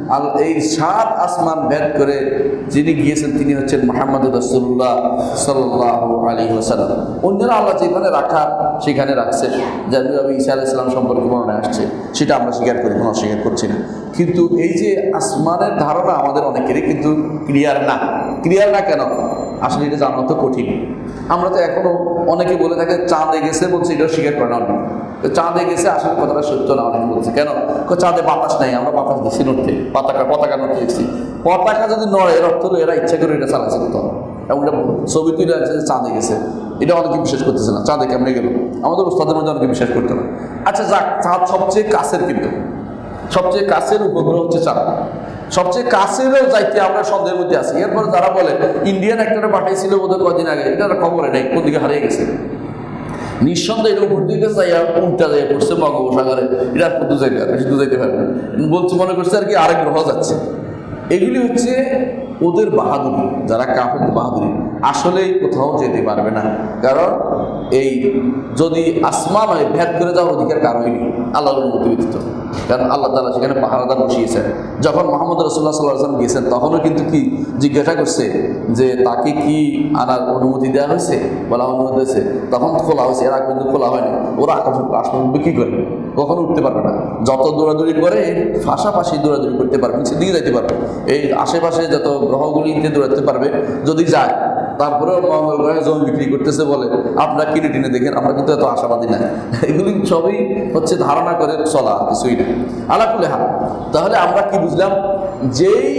এই সাত আসমান ভেদ করে যিনি গিয়েছেন তিনি হচ্ছেন মুহাম্মদ রাসূলুল্লাহ সাল্লাল্লাহু আলাইহি ওয়াসাল্লাম। অন্যরা আল্লাহ যেখানে রাখা সেখানে রাখছে, যেমন নবী ঈসা আলাইহিস সালাম সম্পর্কে বর্ণায় আসছে, সেটা আমরা স্বীকার করি, কোনো অস্বীকার করছি না। কিন্তু এই যে আসমানের ধারণা আমাদের অনেকেরই কিন্তু ক্লিয়ার না। ক্লিয়ার না কেন? আসলে এটা জানা তো কঠিন। আমরা তো এখনো অনেকে বলে থাকে চাঁদে গেছে, বলছে এটাও স্বীকার করে না। চাঁদে গেছে, আসলে কথাটা সত্য না, অনেকে বলছে। কেন? চাঁদে বাতাস নাই, আমরা বাতাস দিচ্ছি নড়তে, পতাকা পতাকা নড়তে দেখছি। পতাকা যদি নড়ে এর অর্থ হলো এরা ইচ্ছা করে এটা চালাচ্ছে কোথাও, এবং এটা ছবি তুলে আছে যে চাঁদে গেছে। এটা অনেকে বিশ্বাস করতেছে না, চাঁদে কেমনে গেল, আমাদের উস্তাদের মধ্যে অনেকে বিশ্বাস করতে না। আচ্ছা যাক, চাঁদ সবচেয়ে কাছের, কিন্তু সবচেয়ে কাছের উপগ্রহ হচ্ছে চাঁদ, সবচেয়ে কাছেরও যাইতে আমরা সন্দেহের মধ্যে আছি। এরপরে যারা বলে ইন্ডিয়ান একটা পাঠাইছিল বোধহয় কদিন আগে, এটা খবরে নেই কোন দিকে হারিয়ে গেছে। নিঃসন্দেহে এটা উপর দিকে যাইয়া উল্টা যাইয়া পড়ছে বঙ্গোপসাগরে, এটা আর কত যাইতে আর বেশি দূর যাইতে পারবে বলছে, মনে করছে আর কি আরেক গ্রহ যাচ্ছে। এগুলি হচ্ছে ওদের বাহাদুরি, যারা কাফের বাহাদুরি, আসলেই কোথাও যেতে পারবে না। কারণ এই যদি আসমান হয় ভেদ করে যাওয়ার অধিকার কারোই নেই আল্লাহর অনুমতি ব্যতীত। কারণ আল্লাহ তাআলা সেখানে পাহারাদার বসিয়েছেন। যখন মোহাম্মদ রাসূলুল্লাহ সাল্লাল্লাহু আলাইহি ওয়াসাল্লাম গিয়েছেন তখনও কিন্তু কি জিজ্ঞাসা করছে যে তাকে কি আনার অনুমতি দেওয়া হয়েছে, বলা অনুমতি হয়েছে, তখন খোলা হয়েছে, এরা কিন্তু খোলা হয়নি। ওরা আকাশ আসমান কি করে, কখনো উঠতে পারবে না। যত দৌড়াদৌড়ি করে পাশাপাশি দৌড়াদৌড়ি করতে পারবে, নিচের দিকে যাইতে পারবে, এই আশেপাশে যত গ্রহগুলিতে দৌড়াতে পারবে যদি যায়। তারপরেও মঙ্গল গ্রহে জমি বিক্রি করতেছে বলে আপনারা কিনে টিনে দেখেন, আমরা কিন্তু এত আশাবাদী না। এগুলি সবই হচ্ছে ধারণা করে চলা, কিছুই না। আলাকুলে হাল, তাহলে আমরা কি বুঝলাম? যেই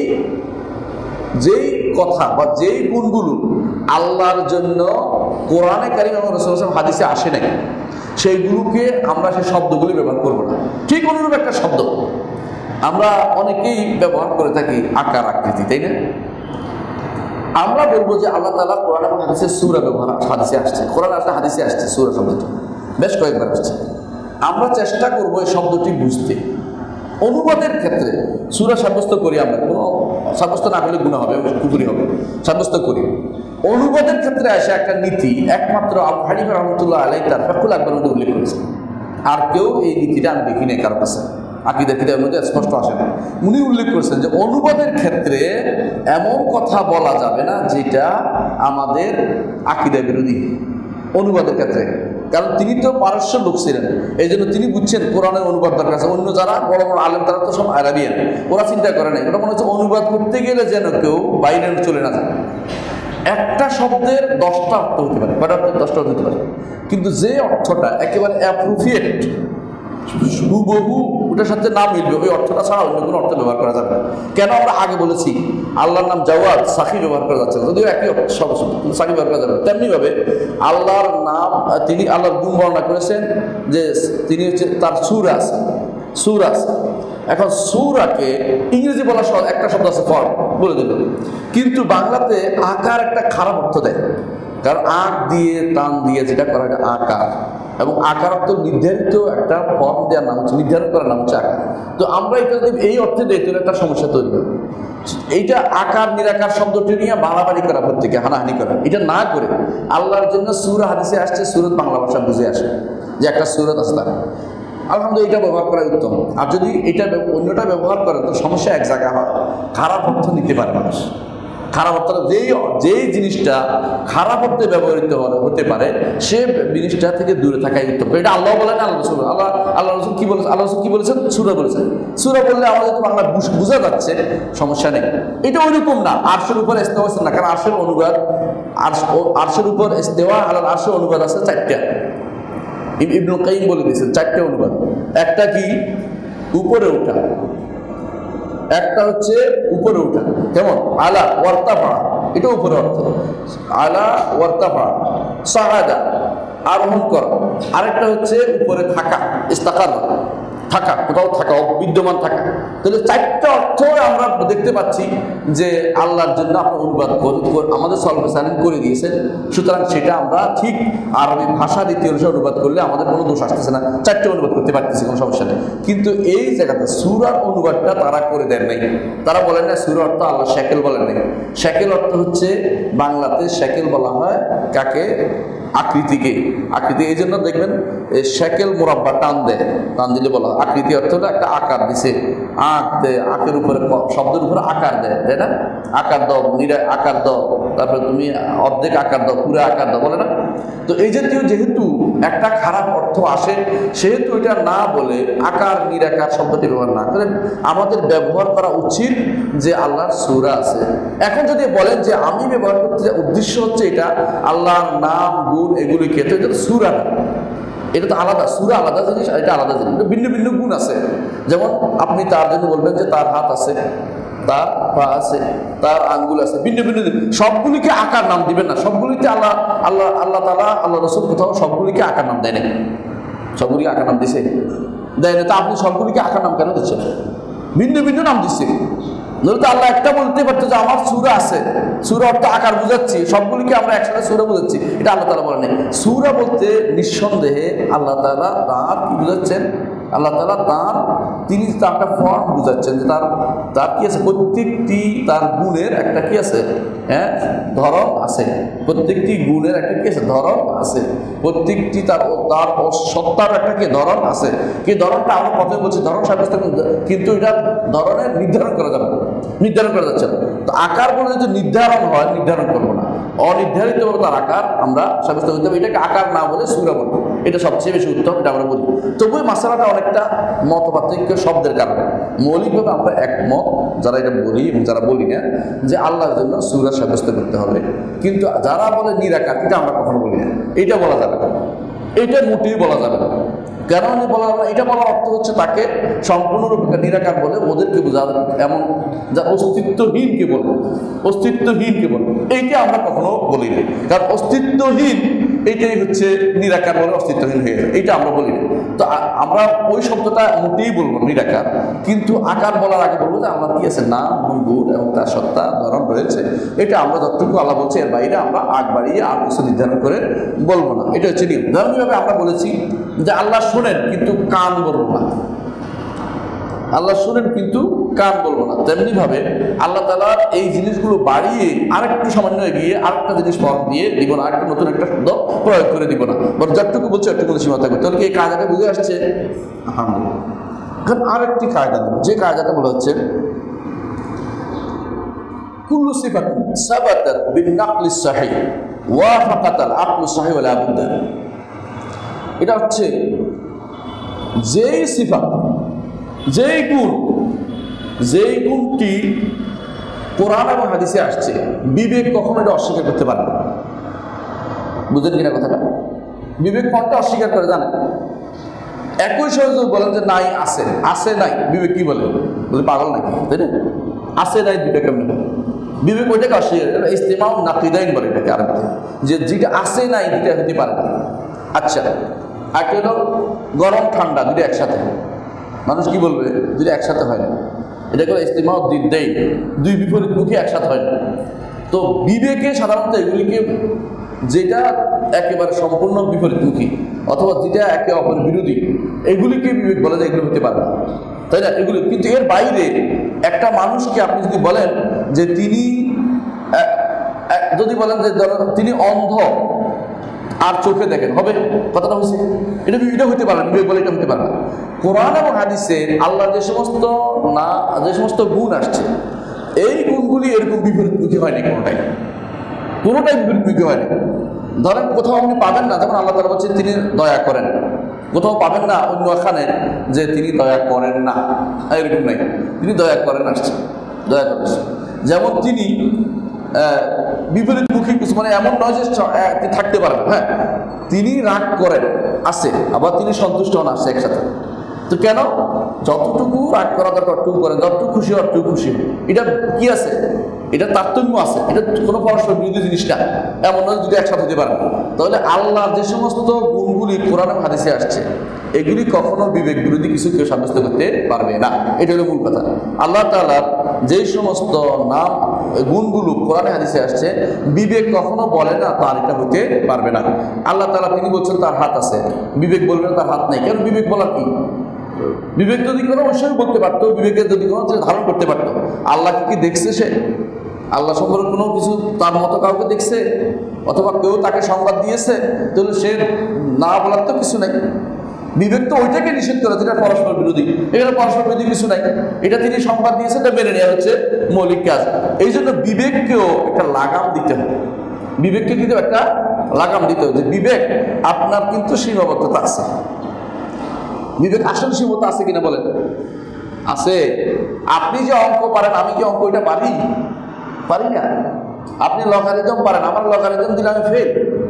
যেই কথা বা যেই গুণগুলো আল্লাহর জন্য কোরআনে কারীম এবং রাসূলুল্লাহ সাল্লাল্লাহু আলাইহি ওয়াসাল্লাম হাদিসে আসে নাই, সেইগুলোকে আমরা সেই শব্দগুলি ব্যবহার করবো না। ঠিক অনুরূপ একটা শব্দ আমরা অনেকেই ব্যবহার করে থাকি, আকার আকৃতি, তাই না? আমরা বলবো যে আল্লাহ তাআলা কোরআন এবং হাদিসে সূরা ব্যবহার হাদিসে আসছে, কোরআন আসলে হাদিসে আসছে, সূরা শব্দটি বেশ কয়েকবার আসছে। আমরা চেষ্টা করবো এই শব্দটি বুঝতে। অনুবাদের ক্ষেত্রে সূরা সাব্যস্ত করি আমরা, কোনো সাব্যস্ত না করলে গুনাহ হবে, কুফরি হবে, সাব্যস্ত করি। অনুবাদের ক্ষেত্রে আসে একটা নীতি একমাত্র আবু হানিফা রাহমাতুল্লাহ আলাইহি তার ফাকুল আকবরের মধ্যে উল্লেখ করেছেন। আর কেউ এই নীতিটা আমি দেখি নাই কারো কাছে, আকিদা কিতাবের মধ্যে স্পষ্ট আসে না। উনি উল্লেখ করেছেন যে অনুবাদের ক্ষেত্রে এমন কথা বলা যাবে না যেটা আমাদের আকিদা বিরোধী, অনুবাদের ক্ষেত্রে। কারণ তিনি তো পারস্য লোক ছিলেন, এই জন্য তিনি বুঝছেন কোরআনের অনুবাদ দরকার আছে। অন্য যারা বড় বড় আলেম তারা তো সব আরাবিয়ান, ওরা চিন্তা করে নাই, ওরা মনে হচ্ছে অনুবাদ করতে গেলে যেন কেউ বাইরে চলে না যায়। একটা শব্দের দশটা অর্থ হতে পারে, কয়টা অর্থ? দশটা অর্থ হতে পারে, কিন্তু যে অর্থটা একেবারে অ্যাপ্রোপ্রিয়েট, হুবহু ওটার সাথে না মিলবে, ওই অর্থটা ছাড়া অন্য কোনো অর্থ ব্যবহার করা যাবে না। কেন? আমরা আগে বলেছি আল্লাহর নাম জাওয়াদ, সাখী ব্যবহার করা যাচ্ছে না, যদিও একই শব্দ, সাখী ব্যবহার করা যাবে। তেমনিভাবে আল্লাহর নাম, তিনি আল্লাহর গুণ বর্ণনা করেছেন যে তিনি হচ্ছে তার সূর আছে, সূর আছে। এখন সূরাকে ইংরেজি বলা একটা শব্দ আছে ফর্ম, বলে দিল, কিন্তু বাংলাতে আকার একটা খারাপ অর্থ দেয়। কারণ আঁক দিয়ে টান দিয়ে যেটা করা হয় আকার, এবং আকার অর্থ নির্ধারিত একটা ফর্ম দেওয়ার নাম হচ্ছে, নির্ধারণ করার নাম হচ্ছে আকার। তো আমরা এটা যদি এই অর্থে দেয় তাহলে একটা সমস্যা তৈরি হবে। এইটা আকার নিরাকার শব্দটি নিয়ে বাড়াবাড়ি করা, প্রত্যেকে হানাহানি করা, এটা না করে আল্লাহর জন্য সূরা হাদিসে আসছে, সূরত বাংলা ভাষা বুঝে আসে যে একটা সূরত আছে তার, আলহামদুলিল্লাহ এটা ব্যবহার করা উত্তম। আর যদি এটা অন্যটা ব্যবহার করে তো সমস্যা এক জায়গায় হয়, খারাপ অর্থ নিতে পারে মানুষ। খারাপ অর্থ যেই যেই জিনিসটা খারাপ অর্থে ব্যবহৃত হতে পারে সে জিনিসটা থেকে দূরে থাকাই উত্তম। এটা আল্লাহ বলেন, আল্লাহ রাসূল, আল্লাহ আল্লাহ রাসূল কি বলেছেন, আল্লাহ রাসূল কি বলেছেন? সূরা বলেছেন। সূরা বললে আমাদের তো বাংলা বোঝা যাচ্ছে, সমস্যা নেই। এটা ওইরকম না, আরশের উপর ইস্তেওয়া হচ্ছে না, কারণ আরশের অনুবাদ, আরশের উপর ইস্তেওয়া আলাল আরশের অনুবাদ আছে চারটা। ইবনুল কাইয়িম বলে দিয়েছেন চারটে অনুবাদ। একটা কি? উপরে ওঠা, একটা হচ্ছে উপরে ওঠা, কেমন? আলা ওয়ারতাফা, এটা উপরে অর্থ, আলা ওয়ারতাফা, সাহাদা আরোহণ করা। আরেকটা হচ্ছে উপরে থাকা, ইস্তাকার থাকা, কোথাও থাকা, বিদ্যমান থাকা। তাহলে চারটা অর্থ আমরা দেখতে পাচ্ছি যে আল্লাহর জন্য আপনার অনুবাদ আমাদের সলভেশন করে দিয়েছেন। সুতরাং সেটা আমরা ঠিক আরবি ভাষা রীতি অনুসারে অনুবাদ করলে আমাদের কোনো দোষ আসতেছে না, চারটে অনুবাদ করতে পারতেছি, কোনো সমস্যা নেই। কিন্তু এই জায়গাতে সূরার অনুবাদটা তারা করে দেন নাই। তারা বলেন না সূরা অর্থ আল্লাহ শেকেল বলেন নাই। শেকেল অর্থ হচ্ছে বাংলাতে শেকেল বলা হয় কাকে? আকৃতিকে। আকৃতি এই জন্য দেখবেন শেকেল মোরাব্বা টান দেয়, টান দিলে বলা হয় আকৃতি অর্থ হলো একটা আকার দিছে, আঁক দেয়, আঁকের উপরে শব্দের উপরে আকার দেয়, তাই না? আকার দাও, নিরা আকার দাও, তারপরে তুমি অর্ধেক আকার দাও, পুরো আকার দাও, বলে না? তো এই জাতীয় যেহেতু একটা খারাপ অর্থ আসে, সেহেতু এটা না বলে আকার নিরাকার শব্দটি ব্যবহার না করে আমাদের ব্যবহার করা উচিত যে আল্লাহর সূরা আছে। এখন যদি বলেন যে আমি ব্যবহার করতে উদ্দেশ্য হচ্ছে এটা আল্লাহর নাম গুণ এগুলিকে, তো এটা সূরা না, এটা তো আলাদা, সূরা আলাদা জিনিস আর এটা আলাদা জিনিস, ভিন্ন ভিন্ন গুণ আছে। যেমন আপনি তার জন্য বলবেন যে তার হাত আছে, তার পা আছে, তার আঙ্গুল আছে, ভিন্ন ভিন্ন সবগুলিকে আকার নাম দিবেন না। সবগুলিতে আল্লাহ আল্লাহ আল্লাহ তাআলা আল্লাহ রাসূল কোথাও সবগুলিকে আকার নাম দেয় না। সবগুলিকে আকার নাম দিছে দেয় না, তা আপনি সবগুলিকে আকার নাম কেন দিচ্ছেন? ভিন্ন ভিন্ন নাম দিচ্ছে। ধরো আল্লাহ একটা বলতে পারতো যে আমার সূরা আছে, সূরা অর্থ আকার বুঝাচ্ছি, সবগুলিকে আমরা একসাথে সূরা বুঝাচ্ছি, এটা আল্লাহ তাআলা বলেন। সূরা বলতে নিঃসন্দেহে আল্লাহ তাআলা তার কি বুঝাচ্ছেন, আল্লাহ তাআলা তার তিনি তার একটা ফর্ম বুঝাচ্ছেন যে তার তার কি আছে, প্রত্যেকটি তার গুণের একটা কি আছে, হ্যাঁ ধরন আছে, প্রত্যেকটি গুণের একটা কি আছে, ধরন আছে, প্রত্যেকটি তার তার সত্তার একটা কি ধরন আছে। কি ধরনটা আমরা প্রথমে বলছি ধরন সাব্যস্ত, কিন্তু এটা ধরনের নির্ধারণ করা যাবে, নির্ধারণ করা যাচ্ছে না। তো আকার বলে যদি নির্ধারণ হয়, নির্ধারণ করবো না, অনির্ধারিতভাবে তার আকার আমরা সাব্যস্ত করতে হবে, এটাকে আকার না বলে সূরা বলবো, এটা সবচেয়ে বেশি উত্তম, এটা আমরা বলি। তবুও মাসালাটা অনেকটা মত পার্থক্য শব্দের কারণে। মৌলিকভাবে আমরা একমত যারা এটা বলি এবং যারা বলি না যে আল্লাহর জন্য সূরা সাব্যস্ত করতে হবে, কিন্তু যারা বলে নিরাকার, এটা আমরা কখনো বলি না, এটা বলা যাবে না, এটা মোটেই বলা যাবে না। কেন বলা যাবে না? এটা বলার অর্থ হচ্ছে তাকে সম্পূর্ণরূপে নিরাকার বলে ওদেরকে বোঝাবে, এমন যা অস্তিত্বহীনকে বলবো, অস্তিত্বহীনকে বলবো, এইটা আমরা কখনো বলি না। কারণ অস্তিত্বহীন এইটাই হচ্ছে নিরাকার বলে অস্তিত্বহীন হয়ে যায়, এইটা আমরা বলি না। তো আমরা ওই শব্দটা মোটেই বলবো নিরাকার, কিন্তু আকার বলার আগে বলবো যে আল্লাহ কি আছে, নাম এবং গুণ এবং তার সত্তা ধরন রয়েছে, এটা আমরা যতটুকু আল্লাহ বলছে এর বাইরে আমরা আগ বাড়িয়ে আর কিছু নির্ধারণ করে বলবো না, এটা হচ্ছে নিয়ম। ধর্মীয়ভাবে আমরা বলেছি যে আল্লাহ শুনেন কিন্তু কান বলবো না, আল্লাহ শুনেন কিন্তু কান বলবো না। তেমনি ভাবে আল্লাহ তাআলা এই জিনিসগুলো বাড়িয়ে আরেকটু সামান্য এগিয়ে আরেকটা জিনিস ফর্ম দিয়ে দিব না, আরেকটু নতুন একটা শব্দ প্রয়োগ করে দিব না, বরং যতটুকু বলছে একটু সীমা থাকবে। তাহলে কি এই কায়দাটা বুঝে আসছে? আলহামদুলিল্লাহ। এখন আরেকটি কায়দা দেব, যে কায়দাটা বলা হচ্ছে কুল্লু সিফাতিন সাবাতাত বিন-নাকলিস সাহিহ ওয়াফাকাতাল আকলু সাহিহ ওয়া লা বুদ্দা। এটা হচ্ছে যেই সিফাত, যেই গুণ, যেই গুণটি কোরআন এবং হাদিসে আসছে, বিবেক কখনো এটা অস্বীকার করতে পারে না। বুঝলেন কিনা কথাটা? বিবেক কোনটা অস্বীকার করে জানেন? একই সহযোগ বলেন যে নাই আছে, আছে নাই, বিবেক কি বলে? বলে পাগল নাকি, তাই না? আছে নাই দুইটা কেমন বিবেক ওইটাকে অস্বীকার করে, ইস্তেমাউ নাকিদাইন বলে এটাকে আরবিতে, যে যেটা আছে নাই দুইটা হতে পারে না। আচ্ছা, আর কি হলো গরম ঠান্ডা দুটো একসাথে, মানুষ কি বলবে দুটো একসাথে হয় না, এটা করে ইস্তেমাউ দিদ্দাইন, দুই বিপরীতমুখী একসাথে হয় না। তো বিবেকে সাধারণত এগুলিকে যেটা একেবারে সম্পূর্ণ বিপরীতমুখী অথবা যেটা একে অপরের বিরোধী, এগুলিকে বিবেক বলে যে এগুলো হতে পারে না, তাই না? এগুলো কিন্তু এর বাইরে একটা মানুষকে আপনি যদি বলেন যে তিনি যদি বলেন যে তিনি অন্ধ আর চোখে দেখেন, হবে? কথাটা হচ্ছে এটা এটা হতে পারে না, বিবেক বলে এটা হতে পারে না। কোরআন এবং হাদিসে আল্লাহ যে সমস্ত না যে সমস্ত গুণ আসছে, এই গুণগুলি এরকম বিপরীতমুখী হয়নি, কোনোটাই কোনোটাই বিপরীতমুখী হয়নি। ধরেন কোথাও আপনি পাবেন না, যেমন আল্লাহ তাআলা বলছেন তিনি দয়া করেন, কোথাও পাবেন না অন্য এখানে যে তিনি দয়া করেন না, এরকম নাই, তিনি দয়া করেন আসছে, দয়া করেন। যেমন তিনি বিপরীতমুখী কিছু, মানে এমন নয় যে থাকতে পারেন, হ্যাঁ তিনি রাগ করেন আছে, আবার তিনি সন্তুষ্ট হন আসছে একসাথে। তো কেন? যতটুকু রাগ করা দরকার অতটুকু করেন, যতটুকু খুশি অতটুকু খুশি, এটা কি আছে, এটা তারতম্য আছে, এটা কোনো পরস্পর বিরোধী জিনিস না, এমন নয় যদি একসাথে হতে পারে। তাহলে আল্লাহর যে সমস্ত গুণগুলি কোরআন এবং হাদিসে আসছে, এগুলি কখনো বিবেক বিরোধী কিছু কেউ সাব্যস্ত করতে পারবে না, এটা হলো মূল কথা। আল্লাহ তাআলার যেই সমস্ত নাম গুণগুলো কোরআনে হাদিসে আসছে, বিবেক কখনো বলে না তার এটা হতে পারবে না। আল্লাহ তাআলা তিনি বলছেন তার হাত আছে, বিবেক বলবে না তার হাত নেই, কেন? বিবেক বলার কি? বিবেক যদি কোনো অবশ্যই বলতে পারতো, বিবেকের যদি কোনো ধারণ করতে পারতো। আল্লাহ কি দেখছে সে? আল্লাহ সম্পর্কে কোনো কিছু তার মতো কাউকে দেখছে অথবা কেউ তাকে সংবাদ দিয়েছে? তাহলে সে না বলার তো কিছু নাই। বিবেক তো ওইটাকে নিষেধ করে যেটা পরস্পর বিরোধী, এখানে পরস্পর বিরোধী কিছু নাই, এটা তিনি সংবাদ দিয়েছে, এটা মেনে নেওয়া হচ্ছে মৌলিক কাজ। এই জন্য বিবেককেও একটা লাগাম দিতে হবে, বিবেককে কিন্তু একটা লাগাম দিতে হবে যে বিবেক আপনার কিন্তু সীমাবদ্ধতা আছে। বিবেক আসল সীমাবদ্ধতা আছে কিনা বলেন? আছে। আপনি যে অঙ্ক পারেন, আমি কি অঙ্ক এটা পারি? পারি না। আপনি লগারিদম পারেন, আমার লগারিদম দিলে আমি ফেল,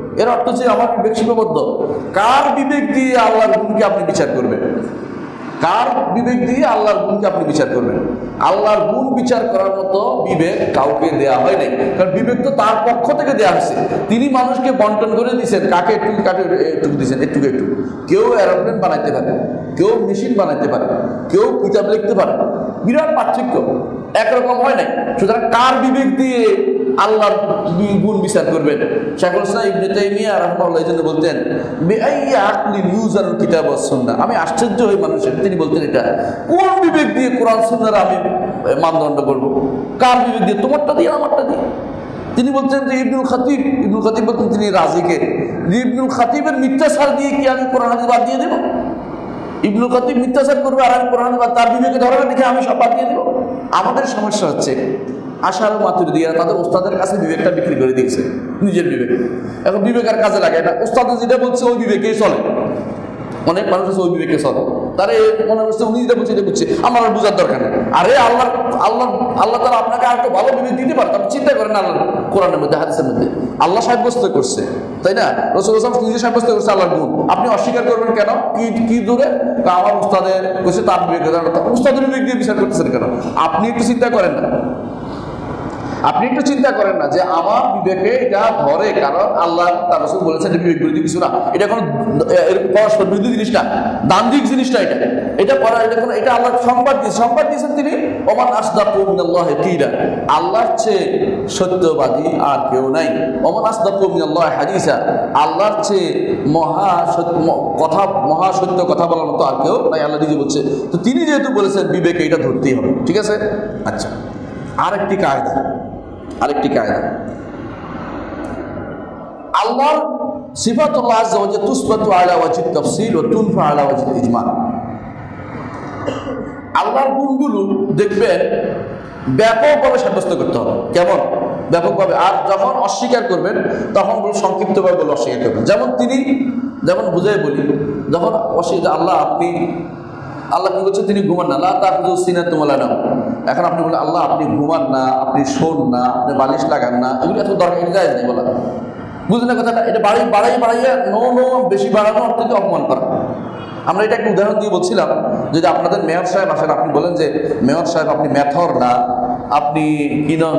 এর অর্থ হচ্ছে আমার বিবেক সীমাবদ্ধ। কার বিবেক দিয়ে আল্লাহর গুণকে আপনি বিচার করবেন? কার বিবেক দিয়ে আল্লাহর গুণকে আপনি বিচার করবেন? আল্লাহর গুণ বিচার করার মতো বিবেক কাউকে দেয়া হয় নাই, কারণ বিবেক তো তার পক্ষ থেকে দেয়া হয়েছে। তিনি মানুষকে বন্টন করে দিয়েছেন, কাকে একটু কাকে একটু দিয়েছেন, একটু একটু। কেউ এরোপ্লেন বানাইতে পারে, কেউ মেশিন বানাইতে পারে, কেউ কিতাব লিখতে পারে, বিরাট পার্থক্য, একরকম হয় নাই। সুতরাং কার বিবেক দিয়ে আল্লাহর গুণ বিচার করবেন? শাইখুল ইসলাম ইবনে তাইমিয়া রাহিমাহুল্লাহ এই জন্য বলতেন, বিআইয়ি আকলিন ইউজানুল কিতাব ওয়াস সুন্নাহ। আমি আশ্চর্য হই মানুষের, তিনি বলতেন এটা কোন বিবেক দিয়ে কোরআন সুন্নাহর আমি মানদণ্ড করব? কার বিবেক দিয়ে? তোমারটা দিয়ে, আমারটা দিয়ে? তিনি বলছেন যে ইবনুল খাতিব, ইবনুল খাতিব বলতেন তিনি রাজিকে, যে ইবনুল খাতিবের মিথ্যাচার দিয়ে কি আমি কোরআন হাদিস বাদ দিয়ে দেবো? ইবনুল খাতিব মিথ্যাচার করবে আর আমি কোরআন হাদিস বাদ, তার বিবেকে ধরাবে দেখে আমি সব বাদ দিয়ে দেবো? আমাদের সমস্যা হচ্ছে আশার মাতুরিদিয়া তাদের ওস্তাদের কাছে বিবেকটা বিক্রি করে দিয়েছে, নিজের বিবেক। এখন বিবেকের কাজে লাগে না, ওস্তাদ যেটা বলছে ওই বিবেকেই চলে। অনেক মানুষ আছে ওই বিবেকে চলে, তারা মনে করছে উনি যেটা বলছে এটা বুঝছে, আমার আর বোঝার দরকার নেই। আরে আল্লাহ আল্লাহ আল্লাহ তারা আপনাকে আর একটু ভালো বিবেক দিতে পারে, আপনি চিন্তা করেন আল্লাহ কোরআনের মধ্যে, হাদিসের মধ্যে আল্লাহ সাব্যস্ত করছে, তাই না? রাসূল সাল্লাল্লাহু আলাইহি ওয়াসাল্লাম নিজে সাব্যস্ত করছে আল্লাহর গুণ, আপনি অস্বীকার করবেন কেন? কি কি দূরে আমার উস্তাদের কইছে তার বিবেক, উস্তাদের বিবেক দিয়ে বিচার করতেছেন কেন? আপনি একটু চিন্তা করেন না, আপনি একটু চিন্তা করেন না যে আমার বিবেকে এটা ধরে, কারণ আল্লাহ তার রাসূল বলেছেন এটা বিবেক বিরোধী কিছু না, এটা কোনো পরস্পর বিরোধী জিনিস না, দান্দিক জিনিস না, এটা এটা পড়া, এটা কোনো, এটা আল্লাহ সংবাদ দিয়েছে, সংবাদ দিয়েছেন তিনি, ওমান আসদাকু মিনাল্লাহি কিলা, আল্লাহর চেয়ে সত্যবাদী আর কেউ নাই, ওমান আসদাকু মিনাল্লাহি হাদিসা, আল্লাহর চেয়ে মহা সত্য কথা, মহা সত্য কথা বলার মতো আর কেউ নাই, আল্লাহ নিজে বলছে। তো তিনি যেহেতু বলেছেন বিবেকে এটা ধরতেই হবে, ঠিক আছে? আচ্ছা, আরেকটি কায়দা, আরেকটি কায়দা আল্লাহর সিফাতুল্লাহ আযজা ওয়া জাল্লা তুসবাতু আলা ওয়াজহি তাফসীল ওয়া তুনফা আলা ওয়াজহি ইজমাল। আল্লাহর গুণগুলো দেখবেন ব্যাপকভাবে সাব্যস্ত করতে হবে। কেমন ব্যাপকভাবে? আর যখন অস্বীকার করবেন তখন বলে সংক্ষিপ্তভাবে বলে অস্বীকার করবেন। যেমন তিনি, যেমন বুঝাই বলি, যখন অস্বীকার, আল্লাহ আপনি, আল্লাহ কি বলছে? তিনি ঘুমান না, লা তাখযু সিনাতুম ওয়ালা নাওম। এখন আপনি বলেন আল্লাহ আপনি ঘুমান না, আপনি শোন না, আপনি বালিশ লাগান না, এগুলো এত দরকার, এটা জায়েজ নেই বলা, বুঝলেন কথাটা? এটা বাড়াই বাড়াই বাড়াইয়া নো নো বেশি বাড়ানো অর্থকে অপমান করা। আমরা এটা একটা উদাহরণ দিয়ে বলছিলাম, যদি আপনাদের মেয়র সাহেব আসেন, আপনি বলেন যে মেয়র সাহেব আপনি মেথর না, আপনি কি নন,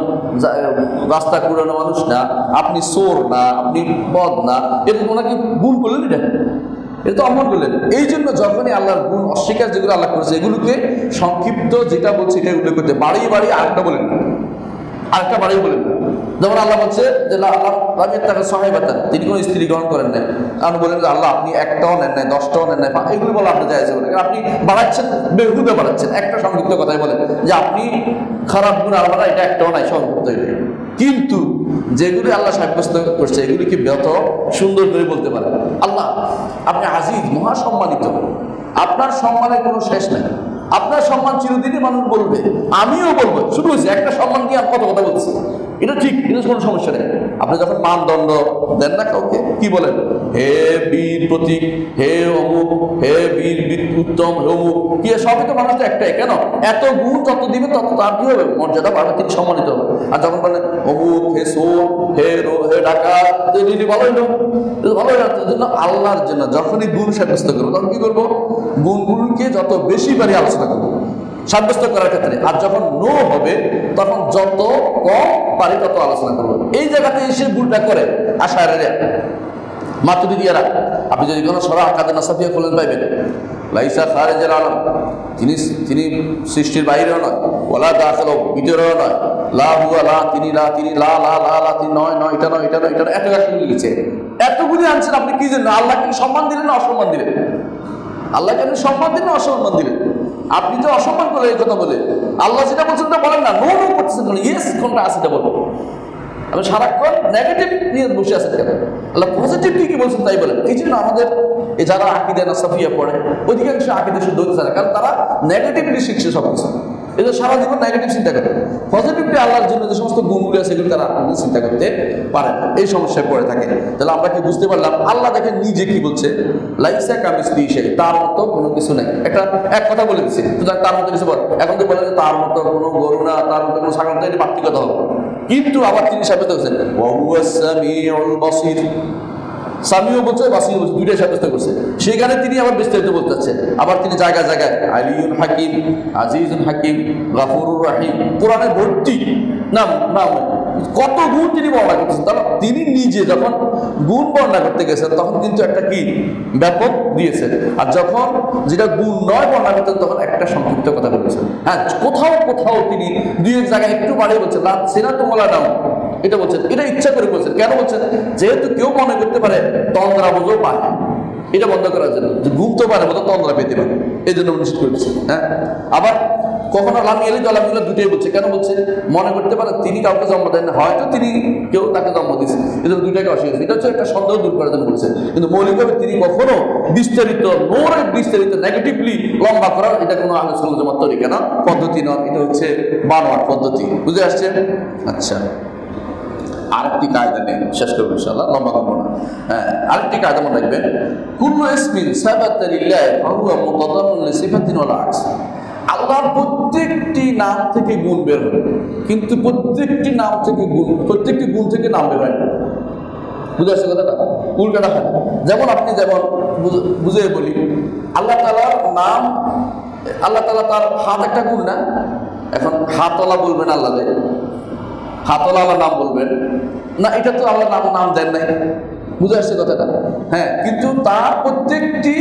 রাস্তা কুড়ানো মানুষ না, আপনি চোর না, আপনি বদ না, এরকম ওনাকে গুণ করলেন, এটা এটা তো অপমান করলেন। এই জন্য যখনই আল্লাহর গুণ অস্বীকার যেগুলো আল্লাহ করেছে এগুলোকে সংক্ষিপ্ত যেটা বলছে এটা উল্লেখ করতে, বাড়িয়ে বাড়িয়ে আরেকটা বলেন, আরেকটা বাড়িয়ে বলেন। যেমন আল্লাহ বলছে যে আল্লাহ তাকে সাহেবাতান, তিনি কোনো স্ত্রী গ্রহণ করেন নাই, আপনি বলেন যে আল্লাহ আপনি একটাও নেন নাই, দশটাও নেন নাই, এগুলো বলে আপনি যাইছে বলেন, আপনি বাড়াচ্ছেন, বেহুদে বাড়াচ্ছেন। একটা সংক্ষিপ্ত কথাই বলেন যে আপনি খারাপ গুণ আল্লাহ এটা একটাও নাই, সংক্ষিপ্ত। কিন্তু যেগুলি আল্লাহ সাব্যস্ত করছে এগুলি কি যত সুন্দর করে বলতে পারেন। আল্লাহ আপনি আজিজ, মহাসম্মানিত, আপনার সম্মানের কোনো শেষ নাই, আপনার সম্মান চিরদিনই মানুষ বলবে, আমিও বলবো। শুরু হয়েছে একটা সম্মান নিয়ে কত কথা বলছি, এটা ঠিক, এটা কোনো সমস্যা নেই। আপনি যখন মানদণ্ড দেন না কাউকে, কি বলেন? হে বীর প্রতীক, হে অমুক, হে বীর উত্তম, হে অমুক, কি সবই তো মানুষটা একটাই। কেন? এত গুণ যত দিবে তত তার কি হবে? মর্যাদা বাড়বে, তিনি সম্মানিত হবে। আর যখন বলেন অমুক, হে সোম, হে রো, হে ডাকাত, ভালো হইল, ভালো হইল। জন্য আল্লাহর জন্য যখনই গুণ সাব্যস্ত করবো তখন কি করবো? গুণগুলোকে যত বেশি বাড়ি আলোচনা করবো সাব্যস্ত করার ক্ষেত্রে। আর যখন নো হবে তখন যত কম পারি তত আলোচনা করবো। এই জায়গাতে এসে ভুলটা করে আশাআরীরা, মাতুরিদিয়ারা। আপনি যদি কোনো সরা আকাদে নাসাফিয়া খোলেন পাইবেন, লাইসা খারিজাল আলম, তিনি তিনি সৃষ্টির বাইরেও নয়, ওয়ালা দাখিলও, ভিতরেও নয়, লা হুয়া লা, তিনি লা, তিনি লা লা লা লা, তিনি নয় নয়, এটা নয় এটা নয় এটা নয়, এত গাছ লিখেছে, এতগুলি আনছেন। আপনি কি জন্য? আল্লাহকে সম্মান দিলেন না অসম্মান দিলেন? আল্লাহকে আপনি সম্মান দিলেন না অসম্মান দিলেন? আপনি তো অসম্মান করলেন এই কথা বলে। আল্লাহ যেটা বলছেন তা বলেন না, নো নো করতেছেন কেন? ইয়েস কোনটা আছে এটা বলবো। আমি সারাক্ষণ নেগেটিভ নিয়ে বসে আছেন কেন? আল্লাহ পজিটিভ কি কি বলছেন তাই বলেন। এই জন্য আমাদের এই যারা আকিদা নাসাফিয়া পড়ে অধিকাংশ আকিদা শুদ্ধ হতে চায় না, কারণ তারা নেগেটিভলি শিখছে সব কিছু। এই যে সারা জীবন নেগেটিভ চিন্তা করে, পজিটিভলি আল্লাহর জন্য যে সমস্ত গুণগুলি আছে সেগুলো তারা চিন্তা করতে পারে না, এই সমস্যায় পড়ে থাকে। তাহলে আমরা কি বুঝতে পারলাম? আল্লাহ দেখেন নিজে কি বলছে, লাইসা কামিসলিহি শাই, তার মতো কোনো কিছু নাই। একটা এক কথা বলে দিচ্ছে, তার মতো কিছু বল। এখন তো বলে যে তার মতো কোনো গরু না, তার মতো কোনো ছাগল না, এটা পার্থক্যতা হবে। কিন্তু আবার তিনি সাবিত করেছেন ওয়া হুয়াস সামিউল বাসীর, সামিও বলছে বাসিও বলছে, দুইটাই সাব্যস্ত করছে। সেখানে তিনি আবার বিস্তারিত বলতে চাচ্ছেন। আবার তিনি জায়গায় জায়গায় আলিউল হাকিম, আজিজুল হাকিম, গাফুরুর রাহিম, কোরআনে ভর্তি নাম নাম কত গুণ তিনি বর্ণনা করতেছেন। তাহলে তিনি নিজে যখন গুণ বর্ণনা করতে গেছেন তখন কিন্তু একটা কি ব্যাপক দিয়েছে, আর যখন যেটা গুণ নয় বর্ণনা করতেন তখন একটা সংক্ষিপ্ত কথা বলেছেন। হ্যাঁ, কোথাও কোথাও তিনি দুই এক জায়গায় একটু বাড়িয়ে বলছেন না সেনা তোমলা নাও, এটা বলছেন, এটা ইচ্ছা করে বলছেন। কেন বলছেন? যেহেতু কেউ মনে করতে পারে তন্দ্রা বোঝো পায়, এটা বন্ধ করার জন্য, ঘুম তো পারে মতো তন্দ্রা পেতে পারে, এই জন্য নিশ্চিত করেছে। হ্যাঁ, আবার কখনো লামি এলি জলামিগুলো দুটোই বলছে। কেন বলছে? মনে করতে পারে তিনি কাউকে জন্ম দেন না, হয়তো তিনি কেউ তাকে জন্ম দিয়েছে, এই জন্য দুইটাকে অস্বীকার। এটা হচ্ছে একটা সন্দেহ দূর করার জন্য বলছে, কিন্তু মৌলিকভাবে তিনি কখনো বিস্তারিত নোরে বিস্তারিত নেগেটিভলি লম্বা করার এটা কোনো আহলে সুন্নাত জামাত তরিকা না, পদ্ধতি নয়, এটা হচ্ছে বানোয়াট পদ্ধতি। বুঝে আসছে? আচ্ছা, আরেকটি কায়দা নেই, শেষ করবো ইনশাআল্লাহ, লম্বা করবো না। হ্যাঁ, আরেকটি কায়দা মনে রাখবেন, কুল্লু ইসমিন সাবাতা লিল্লাহি ফাহুয়া মুতাদাম্মিন লিসিফাতিন ওয়া আক্স। আল্লাহর প্রত্যেকটি নাম থেকে গুণ বের হয়, কিন্তু প্রত্যেকটি নাম থেকে গুণ প্রত্যেকটি গুণ থেকে নাম বের হয় না। বুঝে আসছে কথাটা? উল্টাটা হয়। যেমন আপনি যেমন বুঝে বলি, আল্লাহ তাআলার নাম, আল্লাহ তাআলা তার হাত একটা গুণ না, এখন হাতওয়ালা বলবেন আল্লাহ দেয়, হাতওয়ালা আল্লাহ নাম বলবেন না, এটা তো আল্লাহ নাম নাম দেন নাই। বুঝে আসছে কথাটা? হ্যাঁ, কিন্তু তার প্রত্যেকটি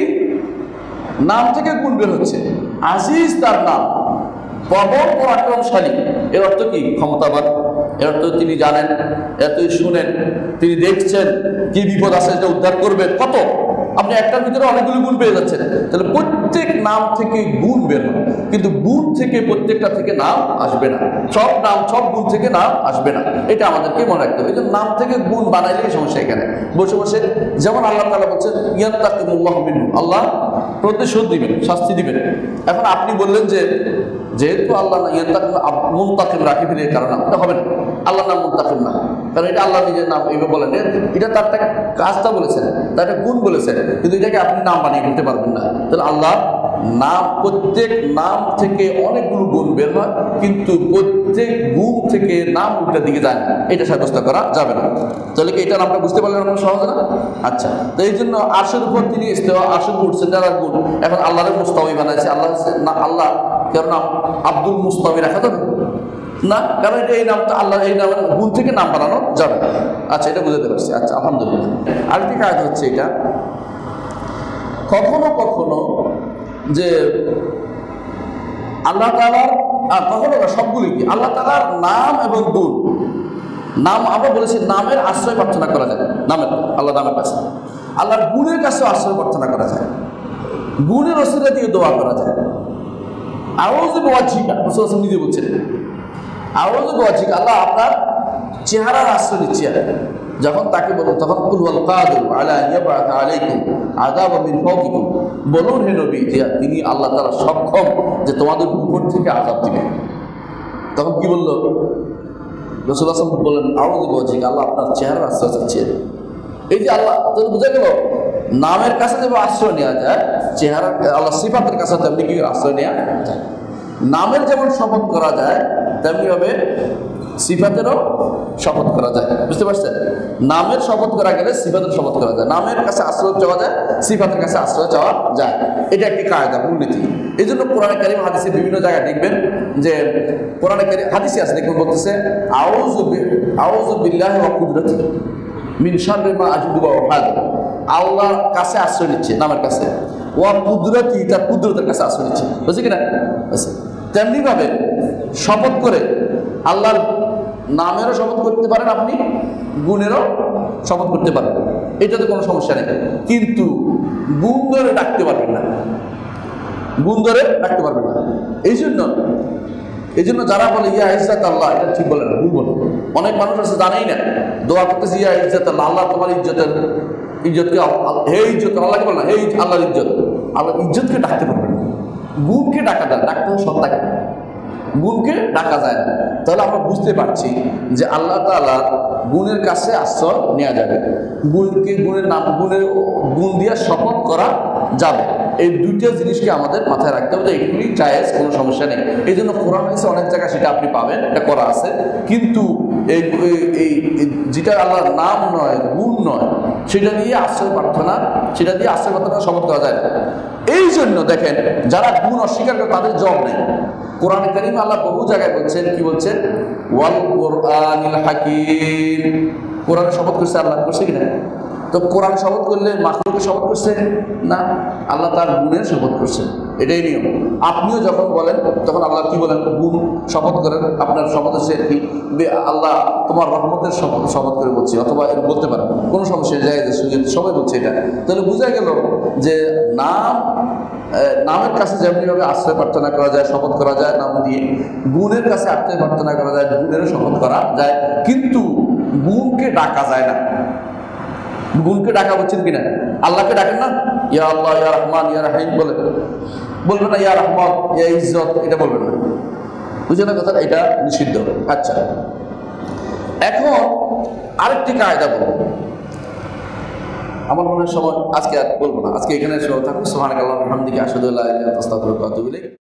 নাম থেকে গুণ বের হচ্ছে। আজিজ তার নাম, প্রবল পরাক্রমশালী, এর অর্থ কি? ক্ষমতাবান। এর অর্থ তিনি জানেন, এতই শুনেন, তিনি দেখছেন কি বিপদ আছে যেটা উদ্ধার করবে। কত আপনি একটার ভিতরে অনেকগুলো গুণ পেয়ে যাচ্ছেন। তাহলে প্রত্যেক নাম থেকে গুণ বের হয়, কিন্তু গুণ থেকে প্রত্যেকটা থেকে নাম আসবে না। সব নাম সব গুণ থেকে নাম আসবে না, এটা আমাদেরকে মনে রাখতে হবে। এই জন্য নাম থেকে গুণ বানাইলেই সমস্যা। এখানে বসে বসে যেমন আল্লাহ তাআলা বলছেন ইয়ান্তাকিমুল্লাহু মিনহু, আল্লাহ প্রতিশোধ দিবেন, শাস্তি দিবেন। এখন আপনি বললেন যে যেহেতু আল্লাহ ইয়ান্তাকিম মুনতাকিম রাখিবেন, এর কারণে এটা হবে না, আল্লাহ নাম মুনতাকিম না, কারণ এটা আল্লাহ নিজের নাম এইভাবে বলেন, এটা তার একটা কাজটা বলেছেন, তার একটা গুণ বলেছেন, কিন্তু এটাকে আপনি নাম বানিয়ে ফেলতে পারবেন না। তাহলে আল্লাহ নাম, প্রত্যেক নাম থেকে অনেকগুলো গুণ বের হয়, কিন্তু প্রত্যেক গুণ থেকে নাম উল্টার দিকে যায় না, এটা সাব্যস্ত করা যাবে না। তাহলে কি এটা নামটা বুঝতে পারলেন আপনার সহজ না? আচ্ছা, তো এই জন্য আরশের উপর তিনি ইস্তেওয়া, আরশের উপর উঠছেন যারা গুণ, এখন আল্লাহরের মুস্তাওয়ী বানাইছে। আল্লাহ না, আল্লাহ কারণ নাম আব্দুল মুস্তাওয়ী রাখা যাবে না, কারণ এটা এই নামটা আল্লাহ এই নামের গুণ থেকে নাম বানানো যাবে। আচ্ছা, এটা বুঝতে পারছি। আচ্ছা, আলহামদুলিল্লাহ। আরেকটি কাজ হচ্ছে এটা, কখনো কখনো যে আল্লাহ তাআলার, কখনো সবগুলি কি আল্লাহ তাআলার নাম এবং গুণ, নাম আমরা বলেছি নামের আশ্রয় প্রার্থনা করা যায়, নামের আল্লাহ নামের কাছে, আল্লাহর গুণের কাছেও আশ্রয় প্রার্থনা করা যায়, গুণের ওসিলা দিয়ে দোয়া করা যায়। আউযু বিওয়াজহিকা, রাসূল নিজে বলছেন আউযু বিওয়াজহিকা, আল্লাহ আপনার চেহারার আশ্রয় নিচ্ছি। যখন তাকে বলুন তখন কুল ওয়াল কাদির আলা ইয়াবআথা আলাইকুম আযাবাম মিন ফাওকিকুম, বলুন হে নবী যে তিনি আল্লাহ তাআলা সক্ষম যে তোমাদের উপর থেকে আযাব দিবেন। তখন কি বলল রাসূলুল্লাহ সাল্লাল্লাহু আলাইহি ওয়াসাল্লাম? বললেন আউযু বিওয়াজহিকা, আল্লাহ আপনার চেহারার আশ্রয় চাচ্ছেন। এই যে আল্লাহ, তো বোঝা গেল নামের কাছে যেভাবে আশ্রয় নেওয়া যায়, চেহারা আল্লাহ সিফাতের কাছে তেমনি কি আশ্রয় নেওয়া যায়। নামের যেমন শপথ করা যায় তেমনিভাবে সিফাতেরও শপথ করা যায়। বুঝতে পারছেন? নামের শপথ করা গেলে সিফাতের শপথ করা যায়, নামের কাছে আশ্রয় চাওয়া যায়, সিফাতের কাছে আশ্রয় চাওয়া যায়। এটা একটি কায়দা, মূলনীতি। এই জন্য কোরআনে কারীম হাদিসে বিভিন্ন জায়গায় দেখবেন যে কোরআনে কারীম হাদিসে আছে, দেখবেন বলতেছে আউযু আউযু বিল্লাহি ওয়া কুদরাতিহি মিন শাররি মা আজিদু ওয়া উহাযির, আল্লাহর কাছে আশ্রয় নিচ্ছে নামের কাছে, ওয়া কুদরাতিহি তার কুদরতের কাছে আশ্রয় নিচ্ছে। বুঝছি কিনা? তেমনি ভাবে শপথ করে আল্লাহর নামেরও শপথ করতে পারেন আপনি, গুণেরও শপথ করতে পারেন, এটাতে কোনো সমস্যা নেই। কিন্তু গুণ ধরে ডাকতে পারবেন না, গুণ ধরে ডাকতে পারবেন না। এই জন্য এই জন্য যারা বলে ইয়া ইজ্জাত আল্লাহ, এটা ঠিক বলে না, ভুল বলে। অনেক মানুষ আছে জানেই না, দোয়া করতেছে ইয়া ইজ্জাত আল্লাহ, আল্লাহ তোমার ইজ্জতের ইজ্জতকে, হে ইজ্জত আল্লাহকে বলে না, হে আল্লাহর ইজ্জত, আল্লাহ ইজ্জতকে ডাকতে পারবেন না, গুণকে ডাকা যায়, ডাকতে হবে সত্তাকে, গুণকে ডাকা যায় না। তাহলে আমরা বুঝতে পারছি যে আল্লাহ তাআলার গুণের কাছে আশ্রয় নেওয়া যাবে, গুণকে গুণের নাম গুণের গুণ দিয়ে শপথ করা যাবে। এই দুইটা জিনিসকে আমাদের মাথায় রাখতে হবে যে এগুলি জায়েজ, কোনো সমস্যা নেই। এই জন্য কোরআন হাদিসে অনেক জায়গায় সেটা আপনি পাবেন, এটা করা আছে। কিন্তু এই এই যেটা আল্লাহর নাম নয়, গুণ নয়, সেটা দিয়ে আশ্রয় প্রার্থনা সেটা দিয়ে আশ্রয় প্রার্থনা শপথ করা যায় না। এই জন্য দেখেন যারা গুণ অস্বীকার করে তাদের জব নেই। কোরআনে কারীমে আল্লাহ বহু জায়গায় বলছেন, কি বলছেন? ওয়াল কোরআনিল হাকিম। কোরআনে শপথ করছে আল্লাহ, করছে কিনা? তো কোরআন শপথ করলে মাখলুকের শপথ করছে না, আল্লাহ তার গুণের শপথ করছে, এটাই নিয়ম। আপনিও যখন বলেন তখন আল্লাহ কি বলেন? গুণ শপথ করেন। আপনার শপথ হচ্ছে কি? আল্লাহ তোমার রহমতের শপথ শপথ করে বলছি, অথবা এর বলতে পারেন, কোনো সমস্যা যায়, সবাই বলছে এটা। তাহলে বোঝা গেল যে নাম নামের কাছে যেমনিভাবে আশ্রয় প্রার্থনা করা যায়, শপথ করা যায় নাম দিয়ে, গুণের কাছে আশ্রয় প্রার্থনা করা যায়, গুণেরও শপথ করা যায়, কিন্তু গুণকে ডাকা যায় না। গুণকে ডাকা বলছেন কিনা? আল্লাহকে ডাকেন না, ইয়া আল্লাহ, ইয়া রহমান, ইয়া রাহিম বলে, বলবেন না ইয়া রহমান, ইয়া ইজ্জত, এটা বলবেন না। বুঝলেন না কথা? এটা নিষিদ্ধ। আচ্ছা, এখন আরেকটি কায়দা বলবো, আমার মনে হয় সময় আজকে আর বলবো না, আজকে এখানে থাকুন। সুবহানাকাল্লাহি ওয়া বিহামদিহি, আশহাদু আল্লা ইলাহা ইল্লা আনতা, আস্তাগফিরুকা ওয়া আতুবু ইলাইক।